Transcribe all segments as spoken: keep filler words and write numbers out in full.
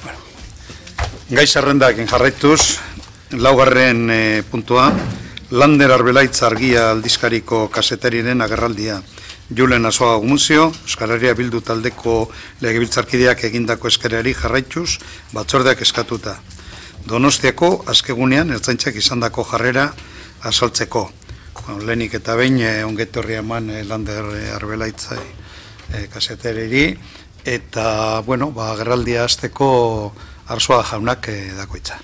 Gai zerrendakin jarraituz, laugarren e, puntua, Lander Arbelaitz argia aldizkariko kasetariren agerraldia. Julen Azoa Gumuzio, Euskal Herria Bildu taldeko legebiltzarkideak egindako eskerari jarraituz, batzordeak eskatuta. Donostiako azkegunean ertzaintzak izandako jarrera azaltzeko. Lehenik eta behin e, ongetorri eman e, Lander Arbelaitz e, kasetariri, eta, bueno, ba, agerraldia hasteko Arzoa jaunak e, dakoitza.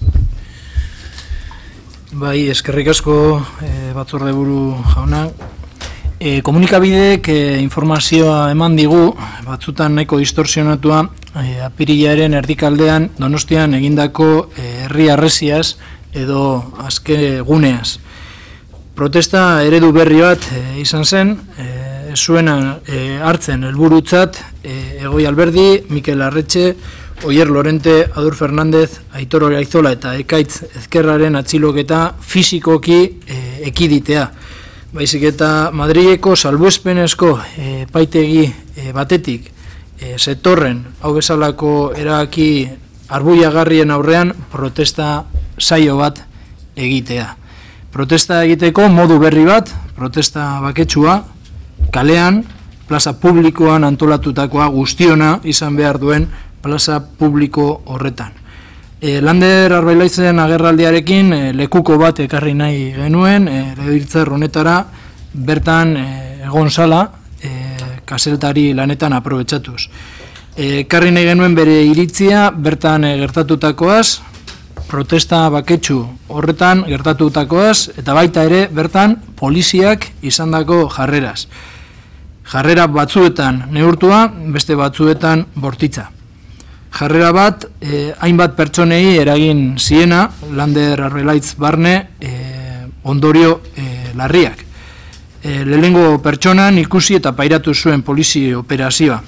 Bai, eskerrik asko e, batzorde buru jauna. E, komunikabideek e, informazioa eman digu, batzutan nahiko distorsionatua, e, apirilaren erdikaldean Donostian egindako e, herri arresiaz edo azke guneaz. Protesta eredu berri bat e, izan zen, e, zuena e, hartzen helburutzat e, Egoi Alberdi, Mikel Arretxe, Oier Lorente, Adur Fernandez, Aitor Oraizola eta Ekaitz Ezkerraren atxiloketa fisikoki e, ekiditea. Baizik eta Madrileko salbuespenezko e, paitegi e, batetik e, zetorren hau bezalako erabaki arbuiagarrien aurrean protesta saio bat egitea. Protesta egiteko modu berri bat, protesta baketsua, kalean, plaza publikoan antolatutakoa guztiona izan behar duen plaza publiko horretan. E, Lander Arbelaitzen agerraldiarekin e, lekuko bat ekarri nahi genuen, e, legebiltzar honetara bertan e, egon sala, e, kasetari lanetan aprobetxatuz. E, ekarri nahi genuen bere iritzia bertan e, gertatutakoaz, protesta baketsu horretan gertatutakoaz, eta baita ere bertan poliziak izandako jarreraz. Jarrera batzuetan neurtua, beste batzuetan bortitza. Jarrera bat, eh, hainbat pertsonei eragin ziena, Lander Arbelaitz barne, eh, ondorio eh, larriak. Eh, lehengo pertsonan ikusi eta pairatu zuen polizi operazioa.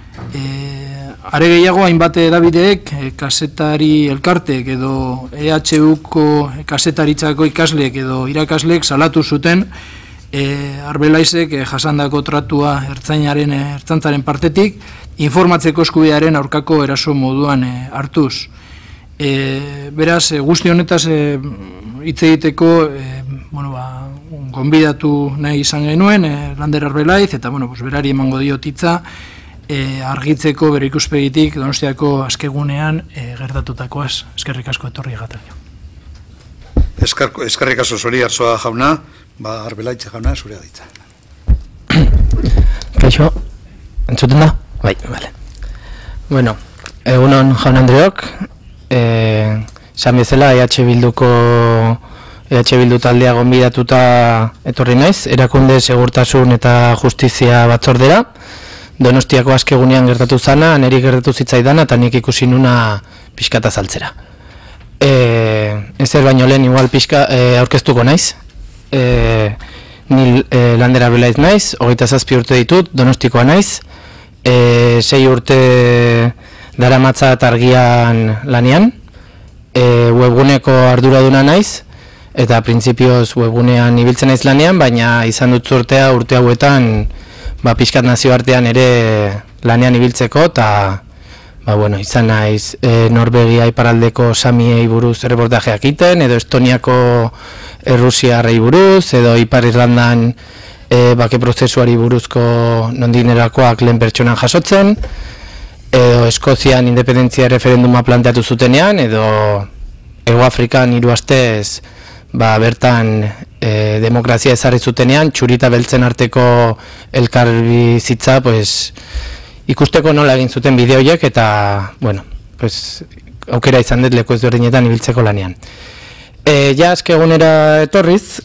Eh, are gehiago, hainbat edabideek, eh, kasetari elkartek edo E H Uko kasetaritzako ikasleek edo irakasleek salatu zuten E, Arbelaizek e, jasandako tratua ertzainaren e, ertzaintzaren partetik informatzeko eskubidearen aurkako eraso moduan e, hartuz. E, beraz, e, guzti honetaz e, hitz egiteko e, bueno, ba, gonbidatu nahi izan genuen e, Lander Arbelaiz, eta bueno, pues, berari emango diot hitza e, argitzeko bere ikuspegitik Donostiako azkegunean e, gertatutakoaz. Eskerrik asko etorri egatak. Eskerrik asko zori Arzoa jauna. Ba, Arbelaitz jauna, zurea ditza. Kaixo, entzuten da? Bai, bale. Bueno, egunon jaun Andreok, eh, esan bezala E H Bilduko E H Bildu taldea gonbidatuta etorri naiz, erakunde segurtasun eta justizia batzordera, Donostiako azkegunean gertatu zana, niri gertatu zitzaidana, eta nik ikusi nuna pixkata saltzera. Eh, ezer baino lehen igual pixka eh, aurkeztuko naiz, E, ni e, Lander Arbelaiz naiz, hogeita zazpi urte ditut, Donostikoa naiz, e, sei urte daramatzat argian lanean, e, webguneko arduraduna naiz, eta printzipioz webgunean ibiltzen naiz lanean, baina izan dut urtea urte hauetan ba, pixkat nazioartean ere lanean ibiltzeko, eta ba, bueno, izan naiz e, Norvegia iparraldeko samiei buruz erreportajeak egiten, edo Estoniako Errusiarrei buruz, edo Ipar Irlandan e, bake prozesuari buruzko nondinerakoak lehen pertsonan jasotzen, edo Eskozian independentzia referenduma planteatu zutenean, edo Ego Afrikan hiru astez ba, bertan e, demokrazia ezarri zutenean, txurita beltzen arteko elkarbizitza, pues, ikusteko nola egin zuten bideoiek, eta, bueno, pues, aukera izan dut leku ezberdinetan ibiltzeko lanean. E, ja, azkegunera etorriz,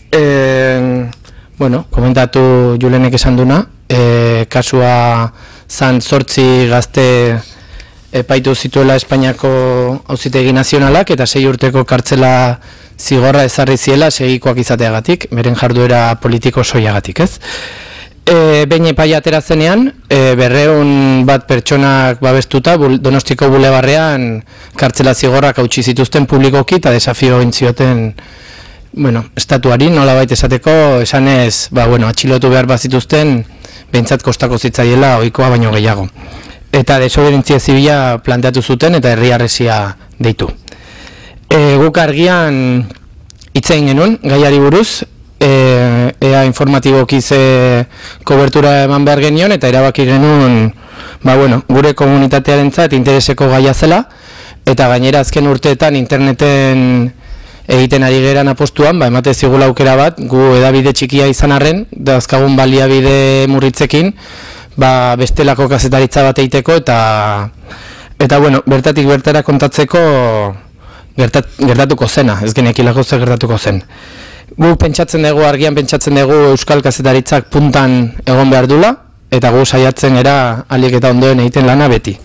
e, bueno, komentatu Julenek esan duna, e, kasua zan zortzi gazte epaitu zituela Espainiako auzitegi nazionalak, eta sei urteko kartzela zigorra ezarri ziela segikoak izateagatik, beren jarduera politiko soiagatik, ez? E, behin epaia atera zenean, e, berreun bat pertsonak babestuta bul, Donostiko bulebarrean kartzela zigorrak hautsi zituzten publikoki eta desafio intzioten bueno, estatuari nolabait esateko esanez, ba, bueno, atxilotu behar bazituzten behintzat kostako zitzaiela ohikoa baino gehiago. eta desobedientzia zibila planteatu zuten eta herri harresia deitu. E, guk argian hitz egin genuen gaiari buruz, e, ea informatiboki ze kobertura eman behar genion eta erabaki genuen ba, bueno, gure komunitatearentzat intereseko gaia zela, eta gainera azken urteetan interneten egiten ari geran apostuan, ba, emate zigula aukera bat, gu edabide txikia izan arren, dazkagun baliabide murritzekin, ba, bestelako kazetaritza bat egiteko, eta, eta bueno, bertatik bertara kontatzeko gertat, gertatuko zena, ez genekilako zer gertatuko zen. Gu pentsatzen dugu, argian pentsatzen dugu Euskal Kazetaritzak puntan egon behar dula, eta gu saiatzen era alik eta ondoen egiten lana beti.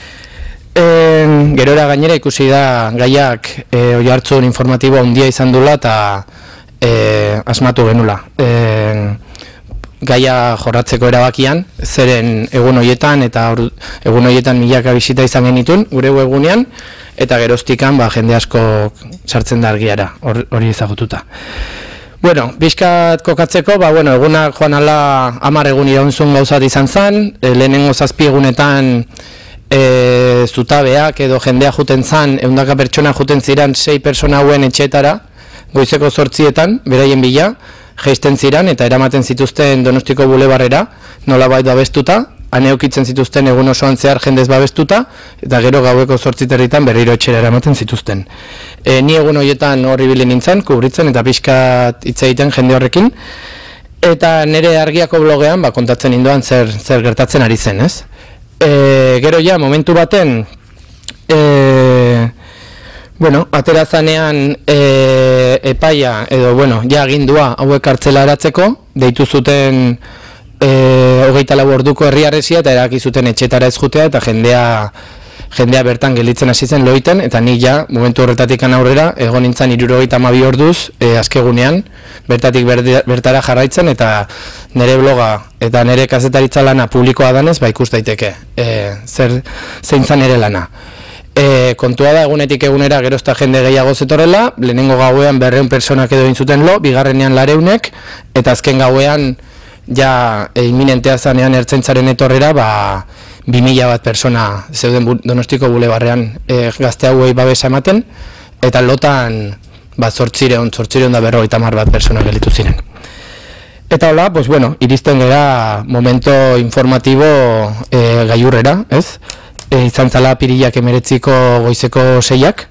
E, gerora gainera ikusi da gaiak e, oihartzun informatibo handia izan dula eta e, asmatu genula. E, gaia jorratzeko erabakian, zeren egun horietan eta or, egun horietan milaka bisita izan genitun, gure webgunean, eta geroztikan ba, jende asko sartzen da argiara, hori ezagututa. Bueno, bizkat kokatzeko, ba, bueno, egunak joan ala hamar egun iraunzun gauzat izan zen, e, lehenengo zazpi egunetan e, zutabeak edo jendea juten zan, ehundaka pertsona juten ziren sei pertsona hauen etxeetara, goizeko zortzietan, beraien bila, jaisten ziren eta eramaten zituzten Donostiko bulebarrera, nolabait babestuta, aneokitzen zituzten egun osoan zehar jendez babestuta, eta gero gaueko zortziterritan berriro etxera eramaten zituzten. E, ni egun horietan horri bilin nintzen, kubritzen eta pixkat hitz egiten jende horrekin, eta nire argiako blogean ba, kontatzen indoan zer, zer gertatzen ari zen, ez? E, gero ja, momentu baten, e, bueno, aterazanean e, epaia, edo, bueno, ja agindua hauek kartzela eratzeko, deitu zuten e, hogeita lau orduko herriarresia eta eraki zuten etxetara ez jutea eta jendea, jendea bertan gelditzen hasi zen loiten, eta nik ja, momentu horretatik aurrera, egon nintzen hirurogeita hamabi orduz, e, azkegunean, bertatik bertara jarraitzen, eta nire bloga eta nire kazetaritza lana publikoa danez, ba ikus daiteke, e, zer zein zan nire lana. E, kontua da egunetik egunera gerozta jende gehiago zetorrela, lehenengo gauean berreun personak edo intzuten lo, bigarrenean lareunek, eta azken gauean ja e, iminentea zanean ertzaintzaren etorrera, ba, bi mila bat persona zeuden bu, Donostiko bulebarrean e, gazte hauei babesa ematen, eta lotan ba, zortzireun, zortzireun da berrogeita hamar bat persona gelitu ziren. Eta hola, pues bueno, iristen gara momento informatibo e, gaiurrera, ez? E, izan zala pirilak emeretziko goizeko seiak,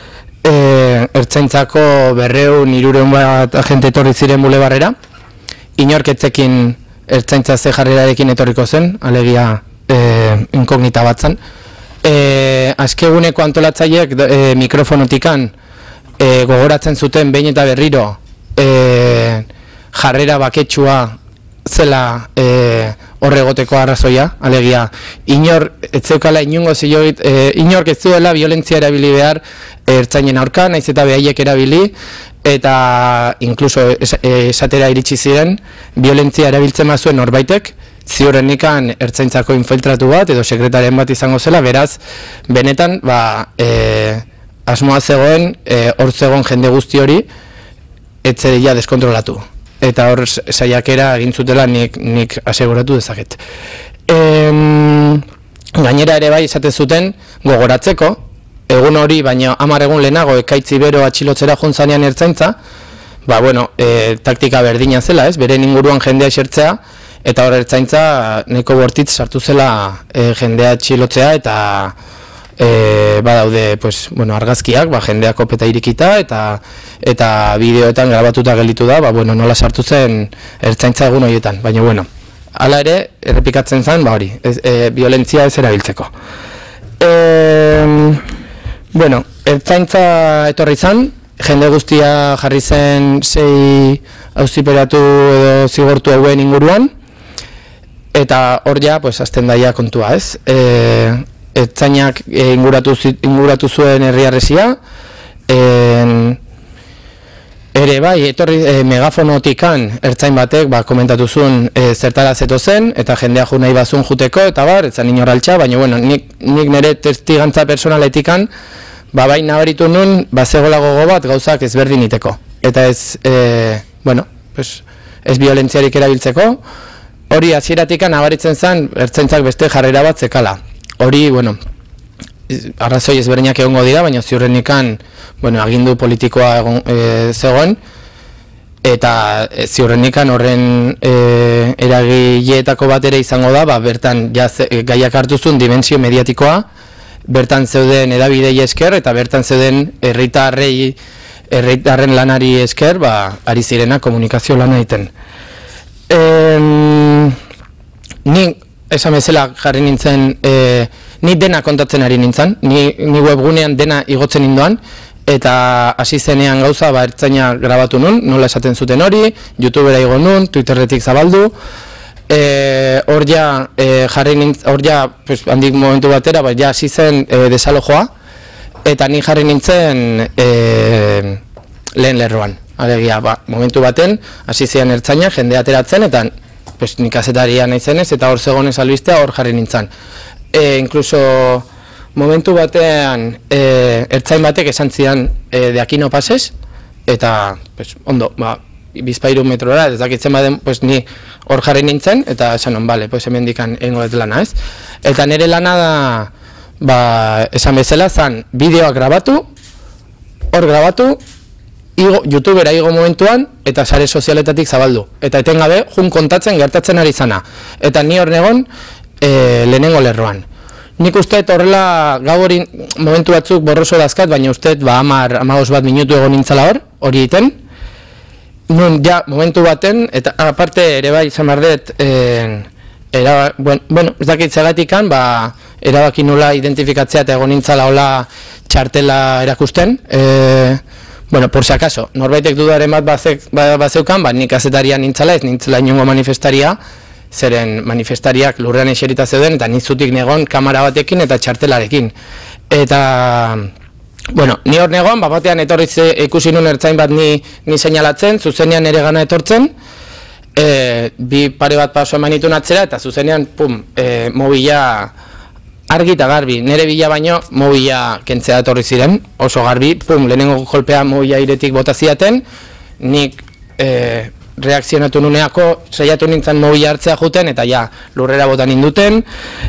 e, ertzaintzako berreun, irureun bat agente etorri ziren bulebarrera, inorketzekin ertzaintza ze jarrerarekin etorriko zen, alegia e, inkognita bat zen. E, azkeguneko antolatzaileek e, mikrofonotikan e, gogoratzen zuten behin eta berriro e, jarrera baketsua zela e, horregoteko arrazoia, alegia, inor, ez zeukala inungo zioit, e, inork ez zuela violentzia erabili behar ertzainen aurka, naiz eta behaiek erabili, eta inkluso es, esatera iritsi ziren, violentzia erabiltzen mazuen norbaitek, ziurrenikan ertzaintzako infiltratu bat, edo sekretaren bat izango zela, beraz, benetan, ba, e, asmoa zegoen, e, hor zegoen jende guzti hori, etzedia deskontrolatu. Eta hor saiakera egin zutela nik, nik aseguratu dezaket. E, gainera ere bai esate zuten gogoratzeko, egun hori, baina hamar egun lehenago ekaitzi bero atxilotzera jontzanean ertzaintza, ba, bueno, e, taktika berdina zela, ez, beren inguruan jendea esertzea, eta hor ertzaintza neko bortitz sartu zela e, jendea atxilotzea, eta e, badaude, pues, bueno, argazkiak, ba, jendea kopeta irikita, eta eta bideoetan grabatuta gelditu da, ba, bueno, nola sartu zen ertzaintza egun horietan, baina, bueno, hala ere, errepikatzen zen, ba, hori, ez, e, violentzia ez erabiltzeko. E, bueno, ertzaintza etorri zen, jende guztia jarri zen sei auziperatu edo zigortu hauen inguruan, eta hor ja, pues, azten daia kontua, ez? E, ertzainak e, inguratu, inguratu zuen herriarresia, e, ere bai, etorri e, megafonotikan ertzain batek ba, komentatu zuen e, zertara zeto zen, eta jendea ju nahi bazun juteko, eta bar, etzan inoraltza, baina bueno, nik, nik nire testigantza personaletikan, ba bai nabaritu nun, ba zegoela gogo bat gauzak ezberdin iteko. Eta ez, e, bueno, pues, ez violentziarik erabiltzeko, hori hasieratik nabaritzen zen, ertzaintzak beste jarrera bat zekala. hori, bueno, arrazoi ezberdinak egongo dira, baina ziurrenikan, bueno, agindu politikoa egon, e, zegoen, eta e, ziurrenikan horren e, eragileetako bat ere izango da, ba, bertan ja, e, gaiak hartuzun dimensio mediatikoa, bertan zeuden edabidei esker, eta bertan zeuden herritarrei herritarren lanari esker, ba, ari zirena komunikazio lana egiten. E, ni, esan bezala jarri nintzen, e, ni dena kontatzen ari nintzen, ni, ni webgunean dena igotzen ninduan, eta hasi zenean gauza, ba, ertzaina grabatu nun, nola esaten zuten hori, YouTubera igo nun, Twitterretik zabaldu, e, hor ja, e, jarri nintzen, hor ja, pues, handik momentu batera, ba, ja hasi zen e, desalojoa, eta ni jarri nintzen e, lehen lerroan. Alegia, ba, momentu baten, hasi zian ertzaina, jende ateratzen, eta pues, nik azetaria naizenez, eta hor zegoenez albistea hor jarri nintzen. E, incluso momentu batean e, ertzain batek esan zidan e, de aquí no pases, eta pues, ondo, ba, bizpairu metrora, ez dakitzen baden, pues, ni hor jarri nintzen, eta esan on, bale, pues, hemen dikan engo ez lana, ez? Eta nire lana da, ba, esan bezala, zan, bideoak grabatu, hor grabatu, igo, YouTubera igo momentuan, eta sare sozialetatik zabaldu. Eta etengabe, jun kontatzen gertatzen ari zana. Eta ni hor negon, e, lehenengo lerroan. Nik uste horrela gau hori momentu batzuk borroso dazkat, baina uste ba, amar, amagos bat minutu egon nintzala hor, hori iten. Nun, ja, momentu baten, eta aparte ere bai izan bardet, e, era, bueno, bueno, ez dakit zegatikan, ba, erabaki nula identifikatzea eta egon nintzala hola txartela erakusten. E, bueno, por si acaso, norbaitek dudaren bat bazek, ba, bazeukan, ba, nik azetaria nintzala, ez nintzela inongo manifestaria, zeren manifestariak lurrean eserita zeuden, eta nizutik negon kamera batekin eta txartelarekin. Eta, bueno, ni hor negon, bat batean etorri ikusi nun ertzain bat ni, ni seinalatzen, zuzenean ere gana etortzen, e, bi pare bat paso eman itun atzera, eta zuzenean, pum, e, mobila argi eta garbi, nire bila baino mobila kentzea etorri ziren, oso garbi, pum, lehenengo kolpea mobila iretik bota zidaten, nik e, reakzionatu nuneako, saiatu nintzen mobila hartzea juten, eta ja, lurrera botan induten,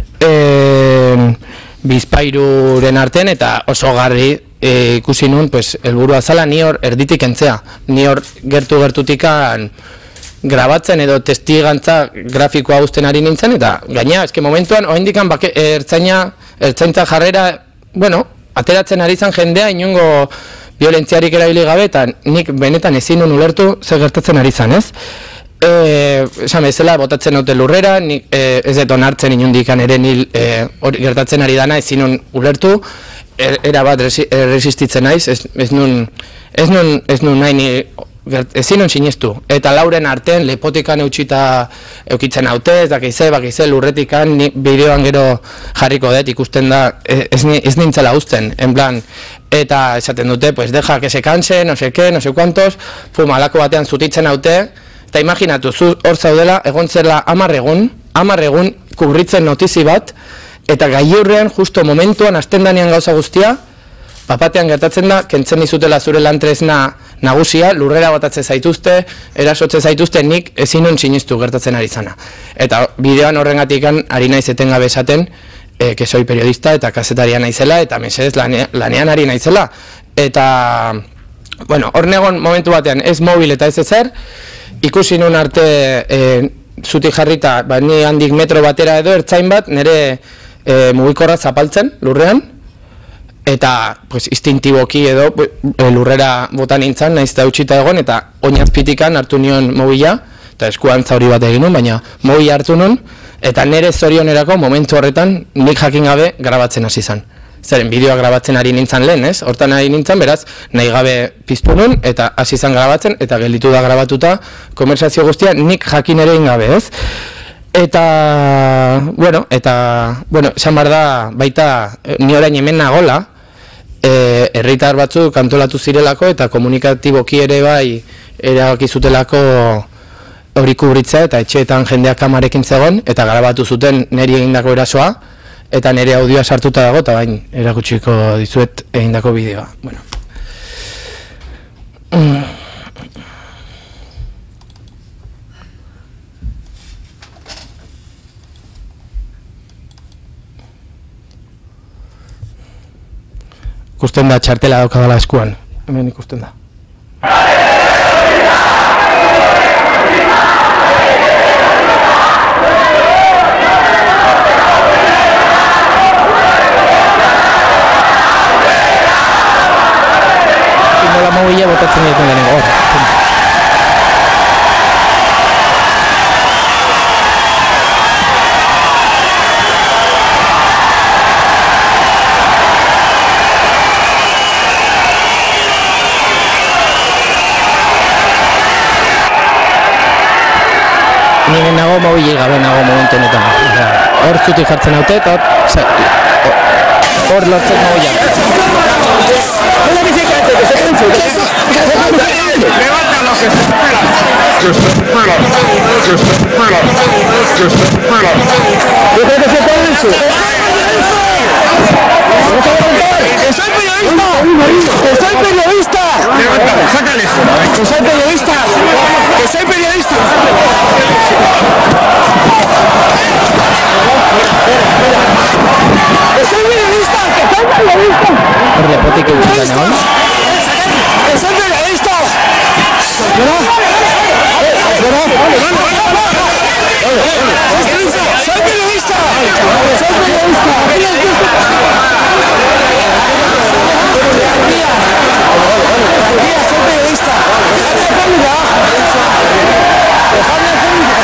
e, bizpairuren arten, eta oso garbi e, ikusi nun, pues, helburua zala, ni hor erditik kentzea, ni hor gertu-gertutikan grabatzen edo testigantza grafikoa uzten ari nintzen, eta gaina, eske momentuan, oindikan bake, ertzaina, ertzaintza jarrera, bueno, ateratzen ari zen jendea, inongo violentziarik erabili gabe, eta nik benetan ezin nun ulertu zer gertatzen ari zen, ez? E, esan bezala, botatzen naute lurrera, nik, e, ez dut onartzen inundikan ere nil e, gertatzen ari dana, ezin nun ulertu, er, era bat resi, resistitzen naiz, ez, ez nun, ez nun, ez nun nahi ni, ezin nun sinestu, eta lauren artean lepotikan eutxita eukitzen haute, ez dakize, bakize lurretikan ni bideoan gero jarriko dut ikusten da, ez, ez nintzela uzten, en plan, eta esaten dute, pues deja que se canse, no sé qué, no sé cuantos, pum, alako batean zutitzen haute, eta imaginatu, zu hor zaudela, egon zela hamar egun, hamar egun kubritzen notizi bat, eta gailurrean, justo momentuan, hasten danean gauza guztia, papatean gertatzen da, kentzen dizutela zure lantresna nagusia, lurrera botatzen zaituzte, erasotze zaituzte, nik ezin nun sinistu gertatzen ari zana. Eta bideoan horrengatikan ari naiz etengabe esaten, e, que soy periodista eta kazetaria naizela, eta mesedez lanean, lanean ari naizela. Eta, bueno, hor negon momentu batean ez mobil eta ez ezer, ikusi nun arte e, zutik jarrita, ba, ni handik metro batera edo ertzain bat, nire e, mugikorra zapaltzen lurrean, eta pues, instintiboki edo e, lurrera botan nintzen, naiz eta utxita egon, eta oinazpitikan hartu nion mobila, eta eskuan zauri bat egin nun, baina mobila hartu nun, eta nire zorionerako momentu horretan nik jakin gabe grabatzen hasi zen. Zeren, bideoa grabatzen ari nintzen lehen, ez? Hortan ari nintzen, beraz, nahi gabe piztu nun, eta hasi zen grabatzen, eta gelditu da grabatuta, konversazio guztia nik jakin ere gabe, ez? Eta, bueno, eta, bueno, esan behar da, baita, ni orain hemen nagola, e, herritar batzuk antolatu zirelako, eta komunikatiboki ere bai, erabaki zutelako hori kubritza, eta etxeetan jendeak kamarekin zegoen, eta grabatu zuten niri egindako erasoa, eta nire audioa sartuta dago, eta bain, erakutsiko dizuet egindako bideoa. Bueno. Mm. ikusten da txartela daukadala eskuan. Hemen ikusten da. Nola mobila botatzen ditu denengo, hor. Nire nago mobile gabe nago momentu honetan. Hor zutik jartzen haute eta hor lortzen mobila. Levanta lo que se espera. Que se espera. Que se espera. Que se espera. Yo creo que se puede eso. ¡Que soy periodista! ¡Que soy periodista! Levántalo, sácale eso. ¡Que soy periodista! ¡Que soy periodista! ¡Que soy periodista! ¡Que soy periodista! Hor lepotik egiten da, no? ¡Que soy periodista! ¿Verdad? ¿Verdad? ¡Vale, vale, vale! ¡Soy periodista! ¡Soy periodista! ¡Soy periodista! ¡Dejadme hacer mi...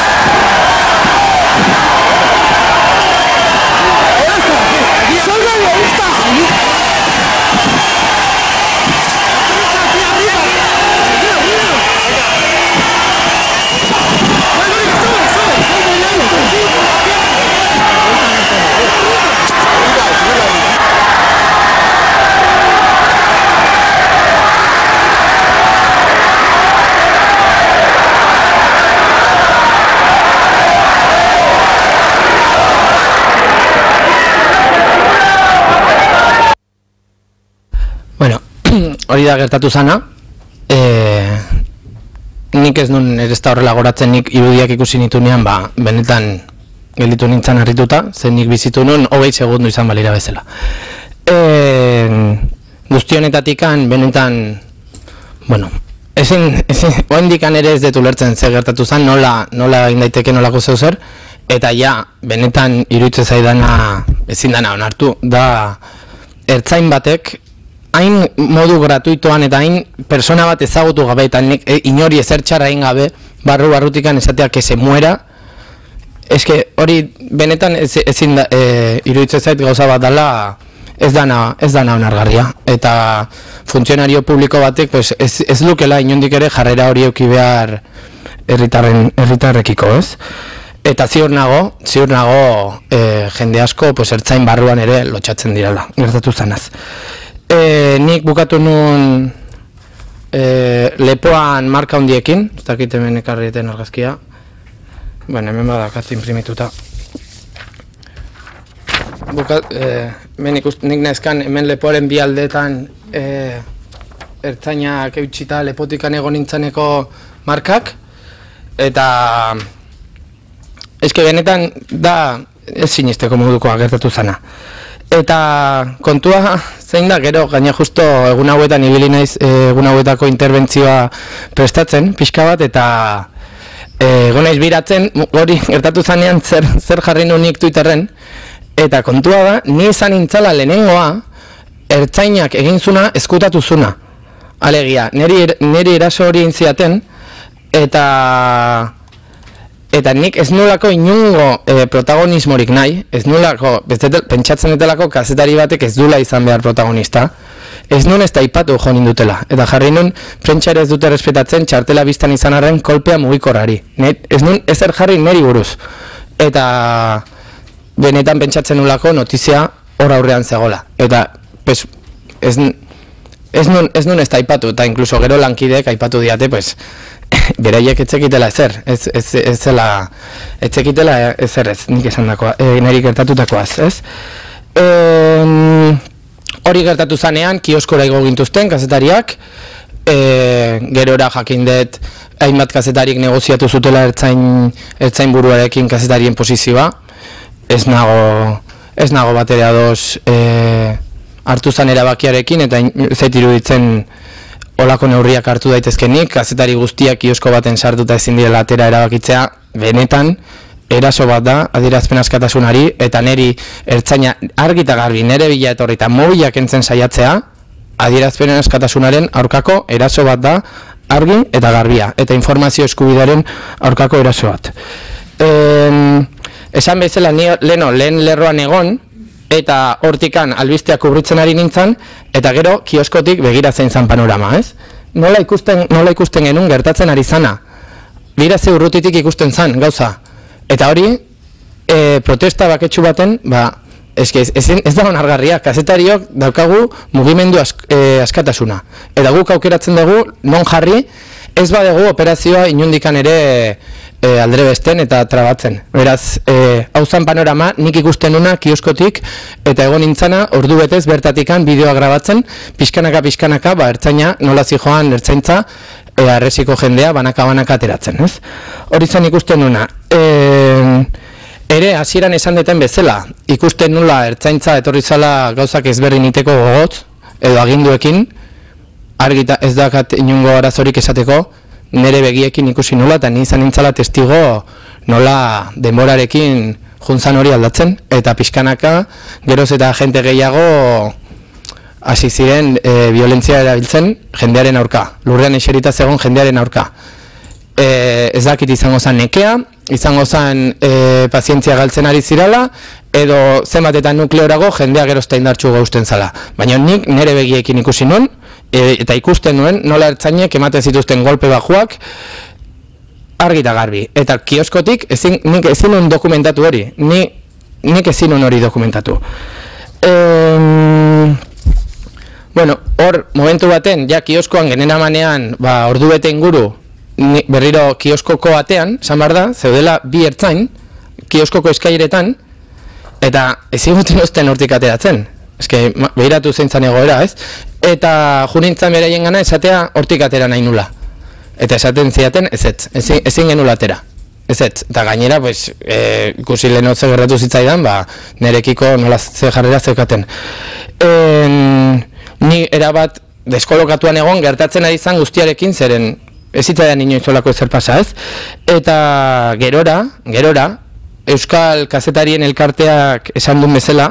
¡Soy periodista! Bueno, hori da gertatu zana. E, nik ez nun ere ez da horrela goratzen, nik irudiak ikusi nitunean, ba, benetan gelditu nintzen harrituta, zen nik bizitu nun hogei segundu izan balira bezala. E, guztionetatikan, benetan, bueno, ezin, ezin, oendikan ere ez detu lertzen zer gertatu zen, nola, nola egin daiteke nolako zeu zer, eta ja, benetan iruditzen zaidana, ezin dana onartu, da ertzain batek, hain modu gratuitoan eta hain persona bat ezagutu gabe eta nik, e, inori ezer txarra egin gabe barru-barrutikan esatea que se muera, eske hori benetan ez, ezin da, e, iruditzen zait gauza bat dela ez dana, ez dana onargarria eta funtzionario publiko batek pues, ez, ez lukela inondik ere jarrera hori euki behar herritarren herritarrekiko, ez? Eta ziur nago, ziur nago e, jende asko pues, ertzain barruan ere lotxatzen direla, gertatu zanaz. E, nik bukatu nun e, lepoan marka hundiekin, ez dakit hemen ekarrieten argazkia. Bueno, hemen badakat imprimituta. Bukat, e, hemen ikust, nik nezkan hemen lepoaren bi aldeetan e, ertzainak eutxita lepotikan egon nintzeneko markak. Eta eske benetan da ez sinisteko modukoa gertatu zana. Eta kontua zein da, gero, gaina justo egun hauetan ibili naiz egun hauetako interbentzioa prestatzen, pixka bat, eta egun naiz biratzen, hori gertatu zanean zer, zer jarri nunik Twitterren, eta kontua da, ni izan intzala lehenengoa, ertzainak egin zuna, eskutatu zuna. Alegia, niri, niri eraso hori intziaten, eta... Eta nik ez nolako inungo e, protagonismorik nahi, ez nolako, pentsatzen etelako kazetari batek ez dula izan behar protagonista, ez nun ez da ipatu jo nindutela, eta jarri nun prentxare ez dute respetatzen txartela biztan izan arren kolpea mugikorrari, ez nun ezer jarri neri buruz, eta benetan pentsatzen nolako notizia hor aurrean zegoela, eta pues, ez, ez, nun, ez nun ez da ipatu, eta inkluso gero lankideek aipatu diate, pues, beraiek etzekitela ezer, ez, ez, ez zela, etzekitela ezer ez, nik esan dakoa, e, niri gertatutakoaz, ez? E, hori gertatu zanean, kioskora igo gintuzten, kazetariak, e, gerora jakin dut, hainbat kazetarik negoziatu zutela ertzain, ertzain buruarekin kazetarien posizioa, ez nago, ez nago batera ados, e, hartu zan erabakiarekin, eta zait iruditzen olako neurriak hartu daitezkenik, kazetari guztiak kiosko baten sartuta ezin direla atera erabakitzea, benetan, eraso bat da, adierazpen askatasunari, eta neri ertzaina argi eta garbi, nere bila etorri eta mobilak entzen saiatzea, adierazpen askatasunaren aurkako eraso bat da, argi eta garbia, eta informazio eskubidearen aurkako eraso bat. En, esan bezala leno lehen lerroan egon, eta hortikan albisteak kubritzen ari nintzen, eta gero kioskotik begiratzen zan panorama, ez? Nola ikusten, nola ikusten genuen gertatzen ari zana? Bira ze urrutitik ikusten zan, gauza. Eta hori, e, protesta baketsu baten, ba, eske, ez, ez, ez da onargarria, kazetariok daukagu mugimendu ask, e, askatasuna. Eta guk aukeratzen dugu, non jarri, ez badegu operazioa inundikan ere e, aldre besten eta trabatzen. Beraz, e, hau zan panorama, nik ikusten una kioskotik, eta egon nintzana, ordu betez bertatikan bideoa grabatzen, pixkanaka, pixkanaka, ba, ertzaina, nola zijoan ertzaintza, e, arresiko jendea, banaka-banaka ateratzen, ez? Hori zan ikusten una. E, ere, hasieran esan deten bezala, ikusten nula ertzaintza etorri zala gauzak ezberdin iteko gogotz, edo aginduekin, argita ez dakat inungo arazorik esateko, nire begiekin ikusi nula, eta nizan nintzala testigo nola denborarekin juntzan hori aldatzen, eta pixkanaka, geroz eta jente gehiago hasi ziren e, violentzia erabiltzen jendearen aurka, lurrean eserita zegoen jendearen aurka. E, ez dakit izango zen nekea, izango zen e, pazientzia galtzen ari zirala, edo zenbat eta nukleorago jendea gerozta indartxu gauzten zala. Baina nik nire begiekin ikusi nuen, e, eta ikusten nuen nola ertzainek ematen zituzten golpe bajuak, argi eta garbi. Eta kioskotik ezin, nik ezin nuen dokumentatu hori, ni, nik ezin nuen hori dokumentatu. E, bueno, hor, momentu baten, ja kioskoan genera manean, ba, ordu bete inguru, ni, berriro kioskoko atean, esan behar da, zeudela bi ertzain, kioskoko eskairetan, eta ezin guten uzten hortik ateratzen. Eske, behiratu zeintzan egoera, ez? Eta junintzan beraien gana esatea hortik atera nahi nula. Eta esaten ziaten, ez ez, ezin, ezin genula atera. Ez ez, eta gainera, pues, e, ikusi lehen hotze gertatu zitzaidan, ba, nerekiko nola ze jarrera zeukaten. En, ni erabat deskolokatuan egon gertatzen ari izan guztiarekin, zeren ez zitzaidan inoizolako ezer pasa, ez? Eta gerora, gerora, Euskal Kazetarien Elkarteak esan duen bezala,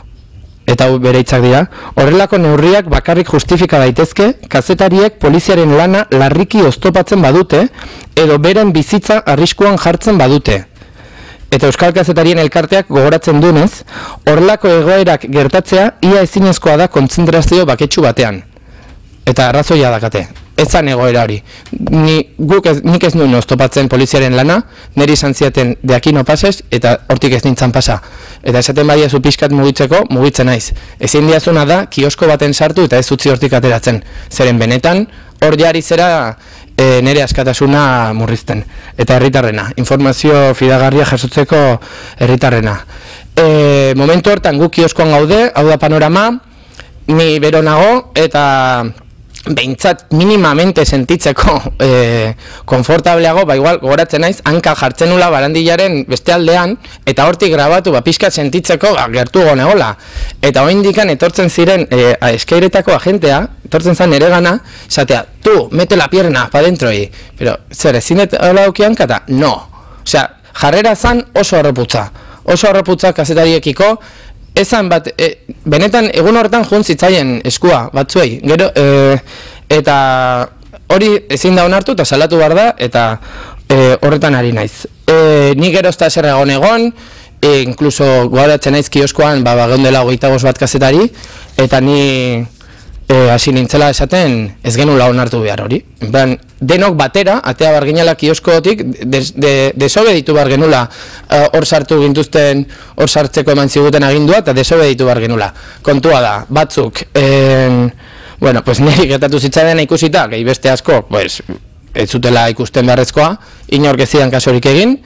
eta hau bere hitzak dira, horrelako neurriak bakarrik justifika daitezke, kazetariek poliziaren lana larriki oztopatzen badute, edo beren bizitza arriskuan jartzen badute. Eta Euskal Kazetarien Elkarteak gogoratzen dunez, horrelako egoerak gertatzea ia ezinezkoa da kontzentrazio baketsu batean. Eta arrazoia dakate. Ez zan egoera hori. Ni, guk ez, nik ez nuen oztopatzen poliziaren lana, niri izan ziaten deakino pasez, eta hortik ez nintzen pasa. Eta esaten badia zu pixkat mugitzeko, mugitzen naiz. Ezin diazuna da, kiosko baten sartu eta ez utzi hortik ateratzen. Zeren benetan, hor jari zera e, nire askatasuna murrizten. Eta herritarrena, informazio fidagarria jasotzeko herritarrena. E, momentu hortan guk kioskoan gaude, hau da panorama, ni bero nago, eta behintzat minimamente sentitzeko e, konfortableago, ba igual gogoratzen naiz, hanka jartzen nula barandillaren beste aldean, eta hortik grabatu, ba pixkat sentitzeko ba, gertu gonegola. Eta oindikan etortzen ziren e, eskairetako agentea, etortzen zen ere gana, esatea, tu, mete la pierna, pa dentroi. Pero, zer, ezin hola aukian kata? No. Osea, jarrera zan oso arroputza. Oso arroputza kazetariekiko, ezan bat, e, benetan egun horretan jun zitzaien eskua batzuei, gero, e, eta hori ezin da onartu eta salatu behar da, eta e, horretan ari naiz. E, ni gero ez da zer egon egon, e, inkluso gogoratzen naiz kioskoan, ba, bageun dela hogeita bost bat kazetari, eta ni hasi e, nintzela esaten ez genula onartu behar hori. En denok batera, atea barginala kioskotik, desobeditu behar genula hor uh, sartu gintuzten, hor sartzeko eman ziguten agindua, eta desobeditu behar genula. Kontua da, batzuk, en, bueno, pues niri gertatu zitzaidan ikusita, gehi beste asko, pues, ez zutela ikusten beharrezkoa, inork ez zidan kasorik egin,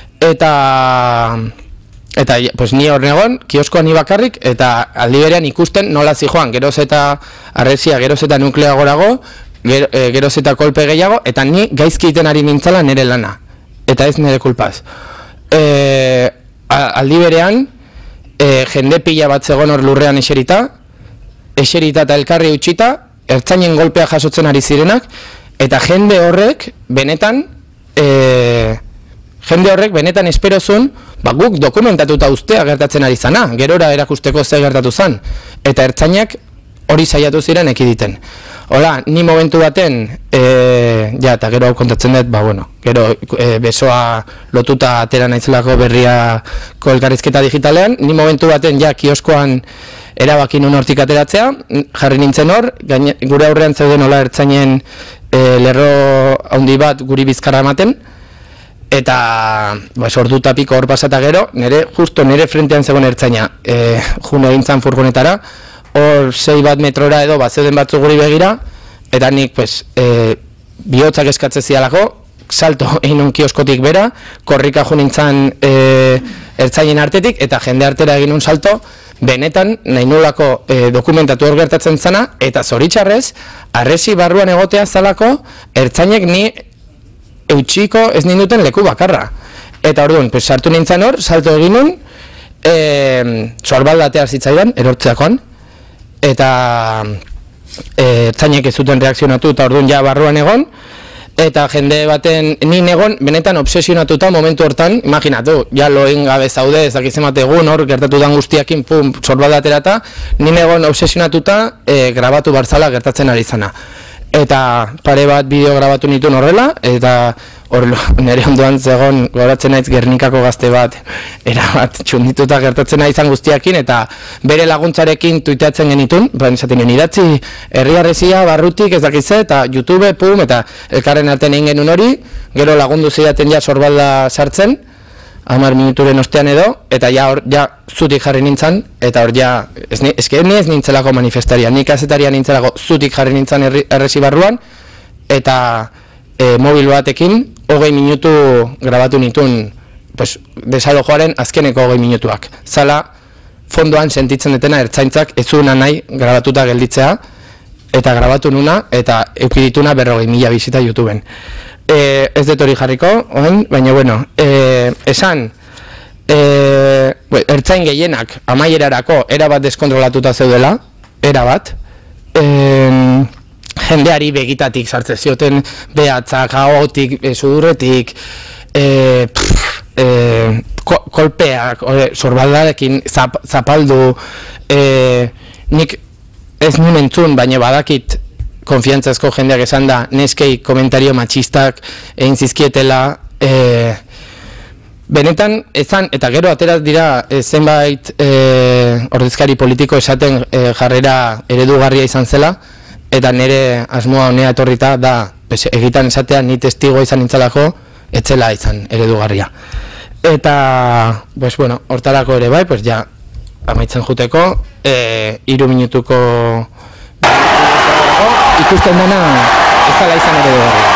eta... Eta pues, ni hor negon, kioskoan ni bakarrik, eta aldi berean ikusten nola zijoan, geroz eta arresia, geroz eta nuklea gorago, ger, e, geroz eta kolpe gehiago, eta ni gaizki iten ari nintzala nire lana. Eta ez nire kulpaz. E, aldi berean, e, jende pila bat zegoen hor lurrean eserita, eserita eta elkarri utxita, ertzainen golpea jasotzen ari zirenak, eta jende horrek benetan, e, jende horrek benetan esperozun, ba, guk dokumentatuta ustea gertatzen ari zana, gerora erakusteko ze gertatu zan, eta ertzainak hori saiatu ziren ekiditen. Hola, ni momentu baten, e, ja, eta gero hau kontatzen dut, ba, bueno, gero e, besoa lotuta atera nahizelako berriako elkarrizketa digitalean, ni momentu baten, ja, kioskoan erabakin un hortik ateratzea, jarri nintzen hor, gaine, gure aurrean zeuden hola ertzainen e, lerro handi bat guri bizkarra ematen, eta ba, ordu tapiko hor pasata gero, nire, justo nire frentean zegoen ertzaina, e, june egintzan furgonetara, hor sei bat metrora edo bat zeuden batzu guri begira, eta nik pues, e, bihotzak eskatze zialako, salto egin kioskotik bera, korrika jo nintzen e, ertzainen artetik, eta jende artera egin un salto, benetan nahi nolako e, dokumentatu hor gertatzen zana, eta zoritxarrez, arresi barruan egotea zalako, ertzainek ni eutxiko ez ninduten leku bakarra. Eta orduan, pues, sartu nintzen hor, salto egin nun, e, zorbaldatea zitzaidan, erortzeakoan, eta e, ertzainek ez zuten reakzionatu, eta orduan ja barruan egon, eta jende baten nin egon benetan obsesionatuta momentu hortan, imaginatu, ja loen gabe zaude, ez dakizemate egun hor, gertatu dan guztiakin, pum, zorbaldatera eta nin egon obsesionatuta e, grabatu barzala gertatzen ari zana. Eta pare bat bideo grabatu nituen horrela, eta hor nire ondoan zegoen goratzen naiz Gernikako gazte bat erabat txundituta gertatzen nahi izan guztiakin, eta bere laguntzarekin tuiteatzen genitun, baina esaten genuen idatzi herriarrezia barrutik ez dakize, eta YouTube, pum, eta elkarren artean egin genuen hori, gero lagundu zidaten ja sorbalda sartzen, hamar minuturen ostean edo, eta ja hor, ja zutik jarri nintzen, eta hor ja, ez, ez, ez nintzelako manifestaria, nik azetaria nintzelako zutik jarri nintzen erresi barruan, eta e, mobil batekin, hogei minutu grabatu nituen, pues, desalojoaren azkeneko hogei minutuak. Zala, fondoan sentitzen detena ertzaintzak ez zuena nahi grabatuta gelditzea, eta grabatu nuna, eta eukidituna berrogei mila bizita YouTubeen. E, ez dut hori jarriko, oin, baina bueno, e, esan, e, ertzain gehienak amaierarako erabat deskontrolatuta zeudela, erabat, e, jendeari begitatik sartzen zioten behatzak, gaotik, e, sudurretik, e, pff, e, ko, kolpeak, ore, sorbaldarekin zap, zapaldu, e, nik ez nuen entzun, baina badakit, konfiantzazko jendeak esan da, neskei komentario matxistak egin zizkietela, e, benetan ezan, eta gero atera dira e, zenbait e, ordezkari politiko esaten e, jarrera eredugarria izan zela, eta nire asmoa honea etorrita da, pues, egitan esatea ni testigo izan nintzalako, etzela izan eredugarria. Eta, pues, bueno, hortarako ere bai, pues, ja, amaitzen juteko, e, iru minutuko ikusten dena ez dela izan ere dugu.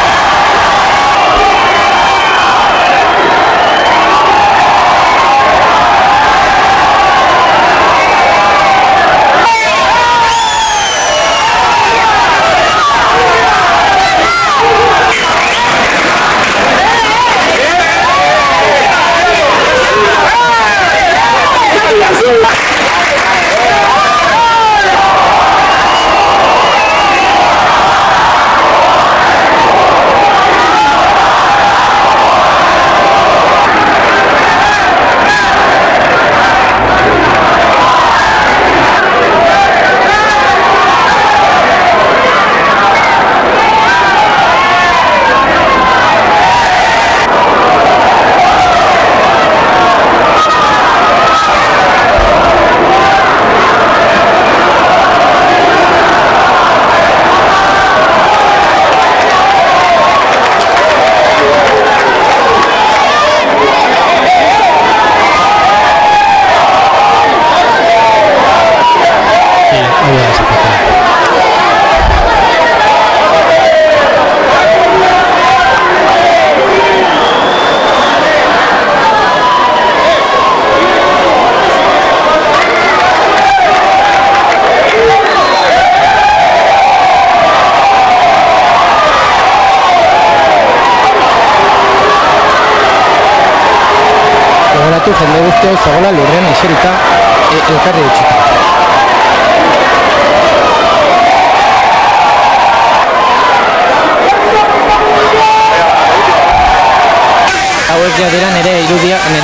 Jende guztiak zagola lurrean eserita e, elkarri utxita.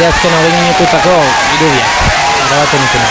azken hogei minututako irudiak. Grabatzen ikena.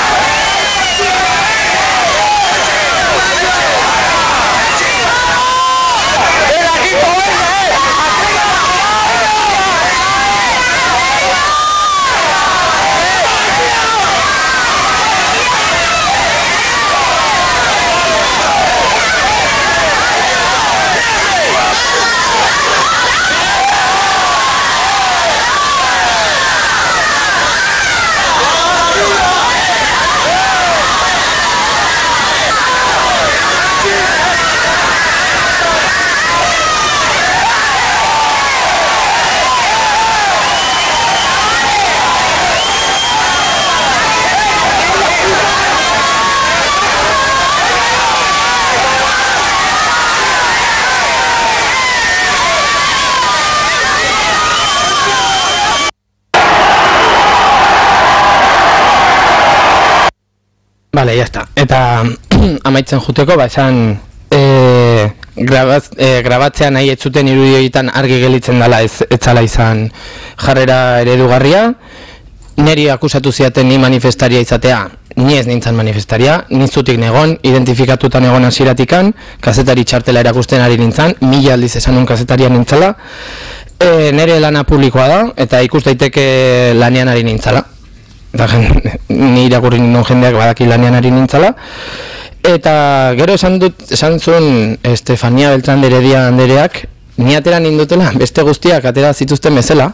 Vale, ya está. Eta amaitzen juteko, ba, esan e, grabaz, e, grabatzea nahi ez zuten irudioetan argi gelitzen dela ez etzala izan jarrera eredugarria. Neri akusatu ziaten ni manifestaria izatea, ni ez nintzen manifestaria, nintzutik negon, identifikatuta negon hasieratikan, kazetari txartela erakusten ari nintzen, mila aldiz esan un kazetaria nintzela. E, nere lana publikoa da, eta ikus daiteke lanean ari nintzela. Eta ni irakurri ninduen jendeak badaki lanean ari nintzala. Eta gero esan dut, esan zuen Estefania Beltrán de Heredia andereak, ni atera nindutela, beste guztiak atera zituzten bezala.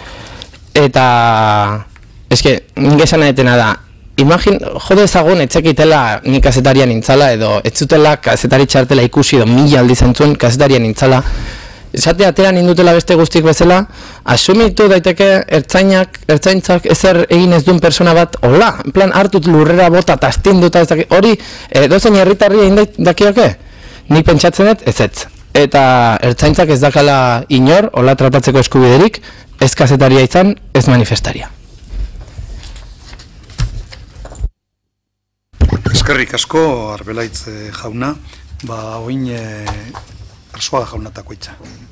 Eta, eske, nik esan adetena da, imagin, jode ezagun etxekitela ni kazetaria nintzala, edo ez zutela kazetari txartela ikusi, edo mila aldi zentzuen kazetaria nintzala. Esate atera nindutela beste guztik bezala, asumitu daiteke ertzainak, ertzaintzak ezer egin ez duen persona bat, hola, en plan hartut lurrera bota eta astinduta ez daki, hori, e, dozen herritarri egin dakioke? Nik pentsatzen dut, ez ez. Eta ertzaintzak ez dakala inor, hola tratatzeko eskubiderik, ez kazetaria izan, ez manifestaria. Eskerrik asko, Arbelaitz jauna, ba, oin e, Arzuaga jaunatako itza.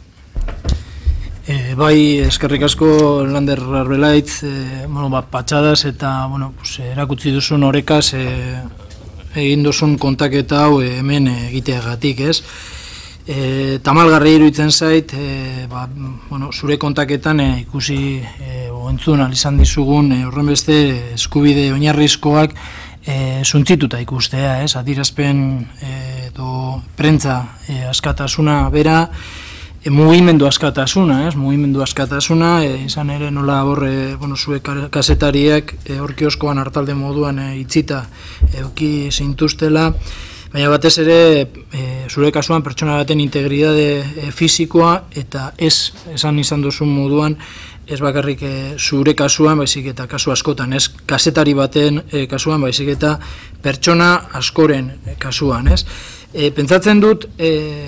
E, bai, eskerrik asko Lander Arbelaitz, e, bueno, ba, patxadas eta, bueno, pues, erakutsi duzun orekaz, e, egin duzun kontaketa hau e, hemen egiteagatik, ez? E, tamalgarri iruditzen zait, e, ba, bueno, zure kontaketan e, ikusi e, oentzun alizan dizugun e, horrenbeste eskubide oinarrizkoak e, zuntzituta ikustea, ez? Adirazpen e, edo prentza e, askatasuna bera, e, mugimendu askatasuna, ez? Mugimendu askatasuna, e, izan ere nola horre, bueno, zue kazetariak e, hor kioskoan hartalde moduan e, itzita euki zintuztela, baina batez ere e, zure kasuan pertsona baten integridade e, fisikoa eta ez esan izan duzun moduan ez bakarrik e, zure kasuan, baizik eta kasu askotan, ez kazetari baten e, kasuan, baizik eta pertsona askoren e, kasuan, ez? E, pentsatzen dut e,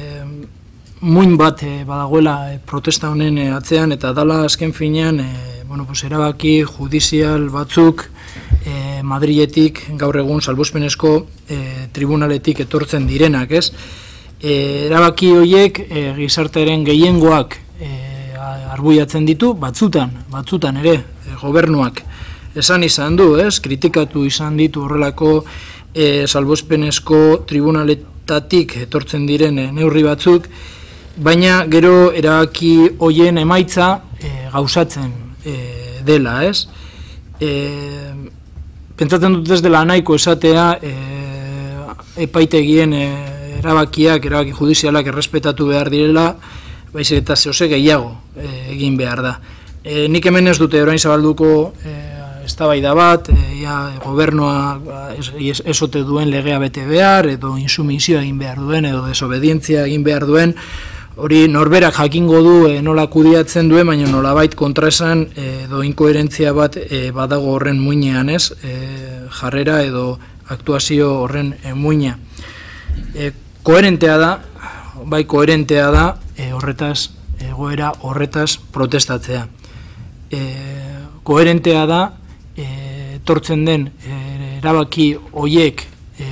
muin bat e, badagoela e, protesta honen e, atzean, eta dala azken finean e, bueno, pues, erabaki judizial batzuk e, Madriletik gaur egun salbuespenezko e, tribunaletik etortzen direnak, ez? E, erabaki horiek e, gizartearen gehiengoak e, arbuiatzen ditu, batzutan, batzutan ere, e, gobernuak esan izan du, ez? Kritikatu izan ditu horrelako e, salbuespenezko tribunaletatik etortzen diren e, neurri batzuk, baina gero erabaki hoien emaitza e, gauzatzen e, dela, ez? E, pentsatzen dut ez dela nahiko esatea e, epaitegien e, erabakiak, erabaki judizialak errespetatu behar direla, baizik eta zehose gehiago e, egin behar da. E, nik hemen ez dute orain zabalduko e, eztabaida bat, e, ja, gobernua ez, ez ote duen legea bete behar, edo insumizioa egin behar duen, edo desobedientzia egin behar duen, hori norberak jakingo du e, nola kudiatzen duen, baina nolabait kontraesan edo inkoherentzia bat e, badago horren muinean, ez, e, jarrera edo aktuazio horren e, muina. E, koherentea da, bai koherentea da, e, horretaz, egoera horretaz protestatzea. E, koherentea da, e, tortzen den e, erabaki hoiek e,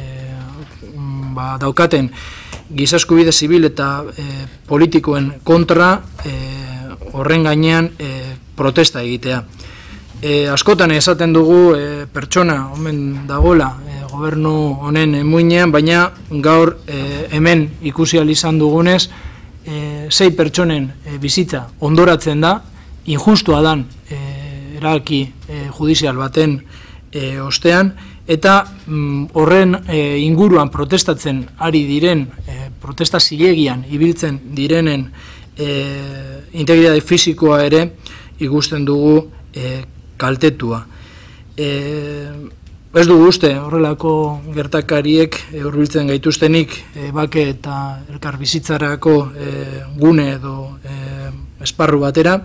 ba, daukaten giza eskubide zibil eta e, politikoen kontra e, horren gainean e, protesta egitea. E, askotan esaten dugu e, pertsona omen dagola e, gobernu honen emuinean, baina gaur e, hemen ikusi ahal izan dugunez, e, sei pertsonen e, bizitza ondoratzen da, injustua dan e, erabaki e, judizial baten e, ostean, eta mm, horren e, inguruan protestatzen ari diren, e, protesta zilegian ibiltzen direnen e, integritate fisikoa ere ikusten dugu e, kaltetua. E, ez dugu uste horrelako gertakariek e, hurbiltzen gaituztenik e, bake eta elkar bizitzarako e, gune edo e, esparru batera,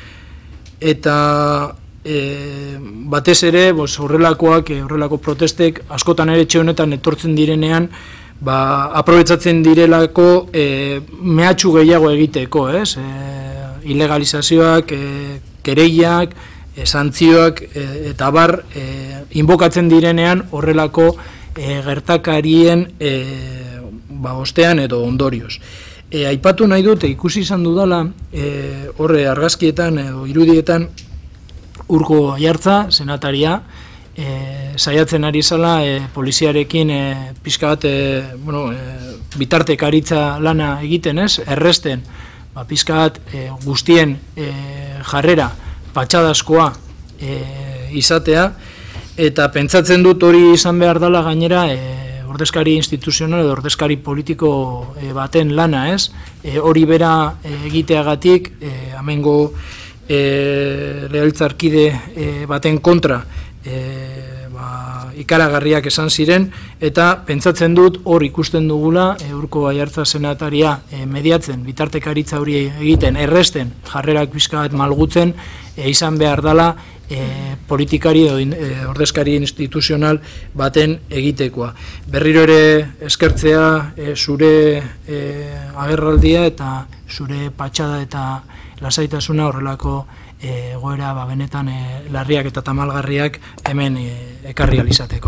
eta e, batez ere bos, horrelakoak, e, horrelako protestek askotan ere etxe honetan etortzen direnean, ba, aprobetsatzen direlako e, mehatxu gehiago egiteko, ez? E, ilegalizazioak, e, kereiak, e, santzioak e, eta bar e, inbokatzen direnean horrelako e, gertakarien e, ba, ostean edo ondorioz. E, aipatu nahi dute, ikusi izan dudala, e, horre argazkietan edo irudietan Urko Aiartza, senataria, e, saiatzen ari zala e, poliziarekin e, pixka bat e, bueno, e, bitartekaritza lana egiten, ez? Erresten, ba, pixka bat e, guztien e, jarrera patxadazkoa e, izatea, eta pentsatzen dut hori izan behar dela gainera e, ordezkari instituzional edo ordezkari politiko e, baten lana, ez? E, hori bera e, egiteagatik, e, amengo e, legebiltzarkide e, baten kontra e, ba, ikaragarriak esan ziren, eta pentsatzen dut hor ikusten dugula e, Urko Aiartza senataria e, mediatzen, bitartekaritza hori egiten, erresten, jarrerak pixka bat malgutzen, e, izan behar dela e, politikari edo e, ordezkari instituzional baten egitekoa. Berriro ere eskertzea e, zure e, agerraldia eta zure patxada eta lasaitasuna horrelako egoera ba, benetan e, larriak eta tamalgarriak hemen e, ekarri alizateko.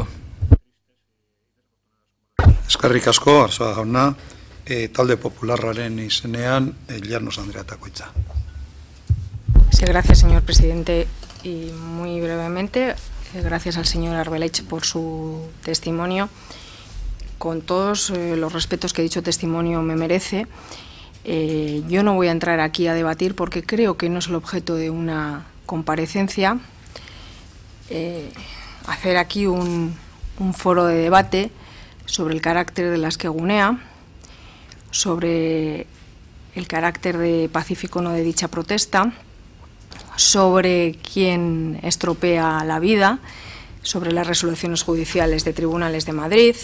Eskerrik asko, Arzuaga jauna, e, talde popularraren izenean, e, Llanos Andrea Takoitza. Sí, gracias, señor presidente. Y muy brevemente, eh, gracias al señor Arbelaich por su testimonio. Con todos eh, los respetos que dicho testimonio me merece, Eh, yo no voy a entrar aquí a debatir porque creo que no es el objeto de una comparecencia. Eh, hacer aquí un, un foro de debate sobre el carácter de las que Gunea, sobre el carácter de pacífico no de dicha protesta, sobre quién estropea la vida, sobre las resoluciones judiciales de tribunales de Madrid,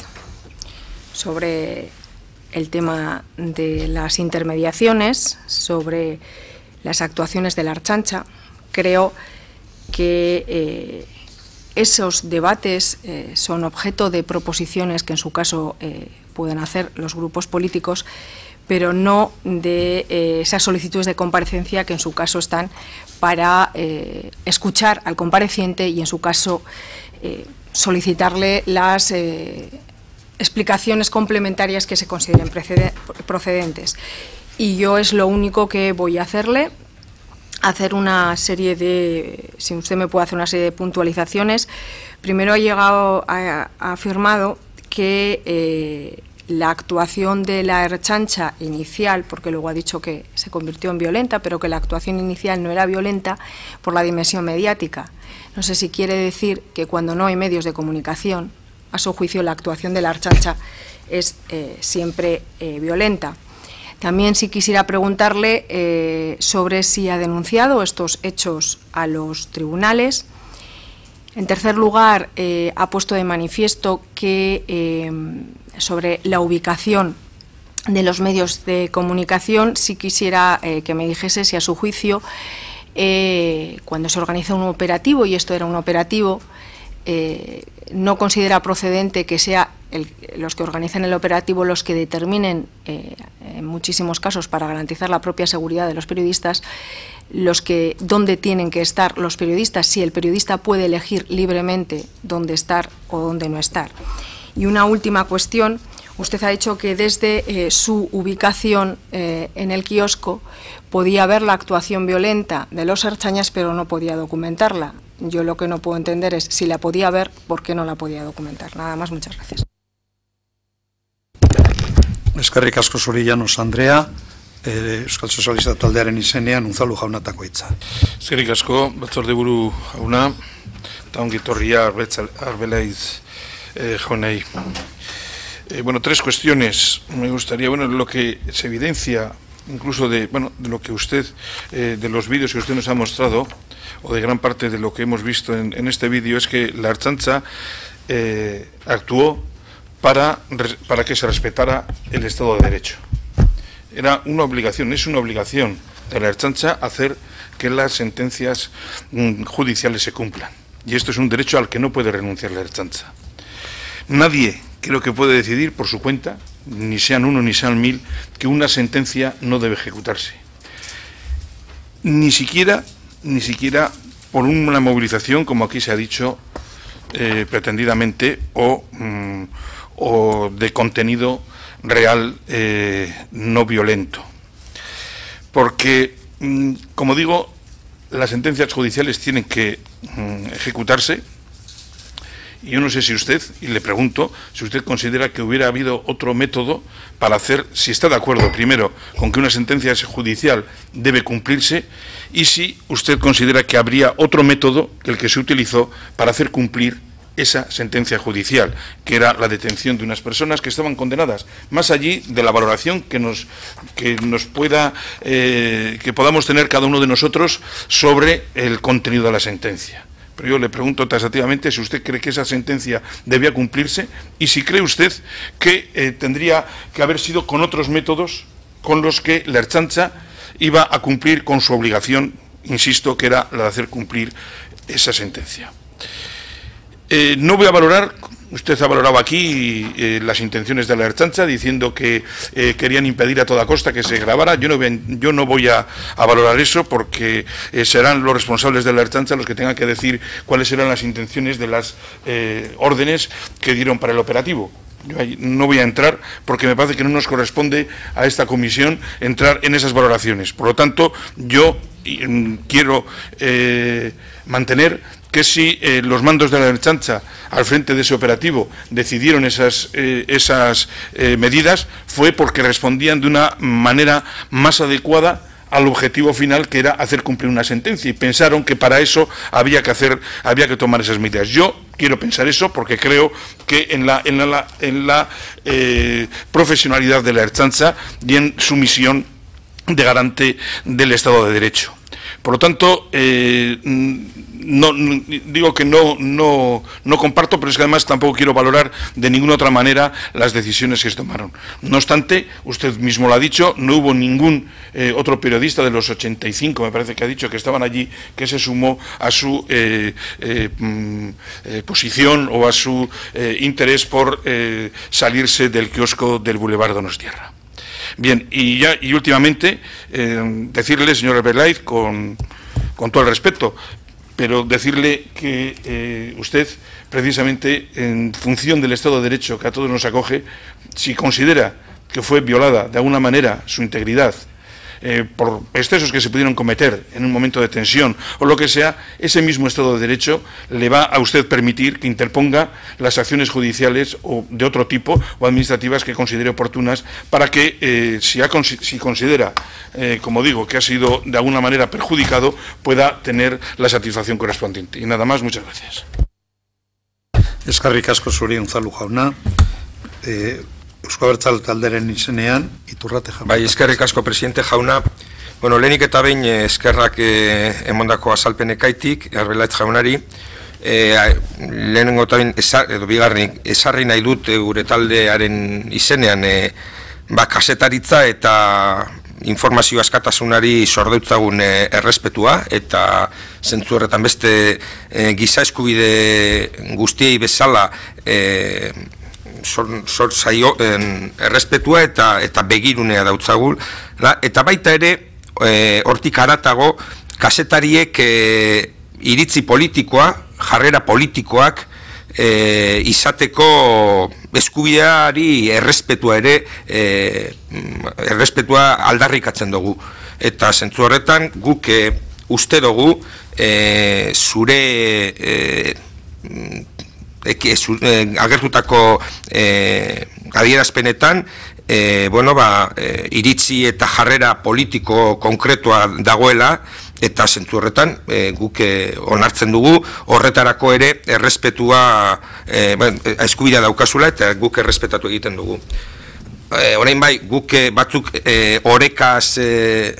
sobre el tema de las intermediaciones, sobre las actuaciones de la Ertzaintza. Creo que eh, esos debates eh, son objeto de proposiciones que en su caso eh, pueden hacer los grupos políticos, pero no de eh, esas solicitudes de comparecencia que en su caso están para eh, escuchar al compareciente y en su caso eh, solicitarle las eh, explicaciones complementarias que se consideren procedentes. Y yo es lo único que voy a hacerle, hacer una serie de, si usted me puede hacer una serie de puntualizaciones. Primero ha llegado, ha, ha afirmado que eh, la actuación de la Ertzaintza inicial, porque luego ha dicho que se convirtió en violenta, pero que la actuación inicial no era violenta por la dimensión mediática. No sé si quiere decir que cuando no hay medios de comunicación, a su juicio la actuación de la Ertzaintza es eh, siempre eh, violenta. También sí quisiera preguntarle eh, sobre si ha denunciado estos hechos a los tribunales. En tercer lugar, eh, ha puesto de manifiesto que eh, sobre la ubicación de los medios de comunicación, sí quisiera eh, que me dijese si a su juicio, eh, cuando se organiza un operativo, y esto era un operativo, Eh, no considera procedente que sea el, los que organizan el operativo los que determinen, eh, en muchísimos casos para garantizar la propia seguridad de los periodistas, los que dónde tienen que estar los periodistas, si el periodista puede elegir libremente dónde estar o dónde no estar. Y una última cuestión. Usted ha dicho que desde eh, su ubicación eh, en el kiosco podía ver la actuación violenta de los ertzainas, pero no podía documentarla. yo lo que no puedo entender es, si la podía ver, ¿por qué no la podía documentar? Nada más, muchas gracias. Eskerrik asko zuri Llanos Andrea, Euskal Sozialista taldearen izenean Unzalu jaunatako hitza. Eskerrik asko, batzordeburu jauna, eta ongi etorria Arbelaiz eh, jaunei. Eh, bueno, tres cuestiones. Me gustaría, bueno, lo que se evidencia, incluso de, bueno, de lo que usted, eh, de los vídeos que usted nos ha mostrado, o de gran parte de lo que hemos visto en, en este vídeo, es que la Ertzaintza eh, actuó para, para que se respetara el Estado de Derecho. Era una obligación, es una obligación de la Ertzaintza hacer que las sentencias mm, judiciales se cumplan. Y esto es un derecho al que no puede renunciar la Ertzaintza. Nadie creo que puede decidir por su cuenta, ni sean uno ni sean mil, que una sentencia no debe ejecutarse. Ni siquiera, ni siquiera por una movilización, como aquí se ha dicho, eh, pretendidamente, o, mm, o de contenido real eh, no violento. Porque, mm, como digo, las sentencias judiciales tienen que mm, ejecutarse. Y yo no sé si usted, y le pregunto, si usted considera que hubiera habido otro método para hacer, si está de acuerdo, primero, con que una sentencia judicial debe cumplirse, y si usted considera que habría otro método que el que se utilizó para hacer cumplir esa sentencia judicial, que era la detención de unas personas que estaban condenadas, más allí de la valoración que nos, que nos pueda, eh, que podamos tener cada uno de nosotros sobre el contenido de la sentencia. Pero yo le pregunto taxativamente si usted cree que esa sentencia debía cumplirse y si cree usted que eh, tendría que haber sido con otros métodos con los que la Ertzaintza iba a cumplir con su obligación, insisto, que era la de hacer cumplir esa sentencia. Eh, no voy a valorar, usted ha valorado aquí eh, las intenciones de la Ertzaintza diciendo que eh, querían impedir a toda costa que se grabara. Yo no voy, yo no voy a, a valorar eso porque eh, serán los responsables de la Ertzaintza los que tengan que decir cuáles eran las intenciones de las eh, órdenes que dieron para el operativo. Yo no voy a entrar porque me parece que no nos corresponde a esta comisión entrar en esas valoraciones. Por lo tanto, yo eh, quiero eh, mantener que si eh, los mandos de la Ertzaintza al frente de ese operativo decidieron esas, eh, esas eh, medidas fue porque respondían de una manera más adecuada al objetivo final, que era hacer cumplir una sentencia, y pensaron que para eso había que hacer, había que tomar esas medidas. Yo quiero pensar eso porque creo que en la, en la, en la eh, profesionalidad de la Ertzaintza y en su misión de garante del Estado de Derecho. Por lo tanto, eh, no, no, digo que no, no, no comparto, pero es que además tampoco quiero valorar de ninguna otra manera las decisiones que se tomaron. No obstante, usted mismo lo ha dicho, no hubo ningún eh, otro periodista de los ochenta y cinco, me parece que ha dicho, que estaban allí, que se sumó a su eh, eh, eh, posición o a su eh, interés por eh, salirse del kiosco del Boulevard Donostiarra. Bien, y ya y últimamente eh, decirle, señor Arbelaiz, con, con todo el respeto, pero decirle que eh, usted, precisamente en función del Estado de Derecho que a todos nos acoge, si considera que fue violada de alguna manera su integridad eh, por excesos que se pudieron cometer en un momento de tensión o lo que sea, ese mismo Estado de Derecho le va a usted permitir que interponga las acciones judiciales o de otro tipo o administrativas que considere oportunas para que, eh, si, ha, si considera, eh, como digo, que ha sido de alguna manera perjudicado, pueda tener la satisfacción correspondiente. Y nada más, muchas gracias. Eskerrik asko zuri Unzalu jauna. Eh, Eusko Abertzale talderen izenean, Iturrate jauna. Bai, eskerrik asko presidente jauna. Bueno, lehenik eta behin eskerrak eh, emondako azalpenekaitik, Arbelaiz jaunari. Eh, lehenengo eta behin, edo bigarren, esarri nahi dut e, gure taldearen izenean, e, ba, kasetaritza eta informazio askatasunari sordeutzagun e, errespetua, eta zentzu horretan beste e, giza eskubide guztiei bezala e, Sor, sor zaio en, errespetua eta eta begirunea dautzagu, eta baita ere e, hortik haratago kazetariek e, iritzi politikoa, jarrera politikoak e, izateko eskubideari errespetua ere e, errespetua aldarrikatzen dugu, eta zentzu horretan guk e, uste dugu e, zure e, eke, zu, e, agertutako e, adierazpenetan e, bueno, ba, e, iritzi eta jarrera politiko konkretua dagoela, eta zentzu horretan e, guk e, onartzen dugu, horretarako ere errespetua, e, ben, eskubidea daukazula eta guk errespetatu egiten dugu. E, orain bai, guk batzuk e, orekaz e,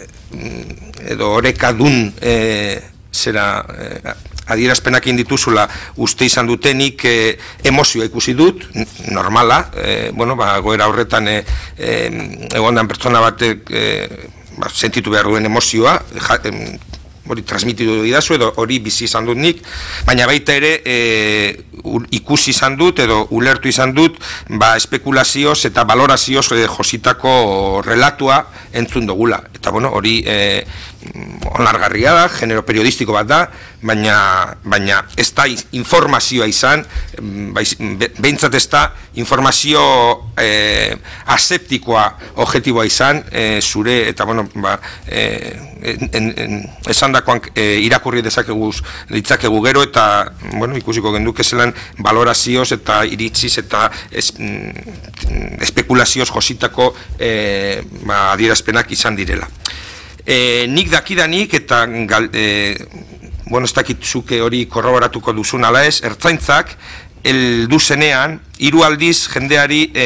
edo orekadun e, zera e, adierazpenak indituzula uste izan dutenik e, emozioa ikusi dut, normala, e, bueno, ba, goera horretan e, e, egondan pertsona batek e, ba, sentitu behar duen emozioa, ja, e, hori transmititu didazu edo hori bizi izan dut nik, baina baita ere e, ikusi izan dut edo ulertu izan dut ba, espekulazioz eta valorazioz e, jositako relatua entzun dugula. Eta bueno, hori e, onargarria da, genero periodistiko bat da, baina, baina ez da informazioa izan, behintzat ez da informazio e, aseptikoa objektiboa izan, e, zure eta bueno, ba, e, en, en, esan dakoan e, irakurri dezakegu ditzakegu gero eta bueno, ikusiko genduke zelan valorazioz eta iritziz eta es, espekulazioz jositako e, ba, adierazpenak izan direla. E, nik dakidanik eta gal, e, bueno, ez dakitzuke hori korroboratuko duzun ala ez, ertzaintzak heldu zenean hiru aldiz jendeari e,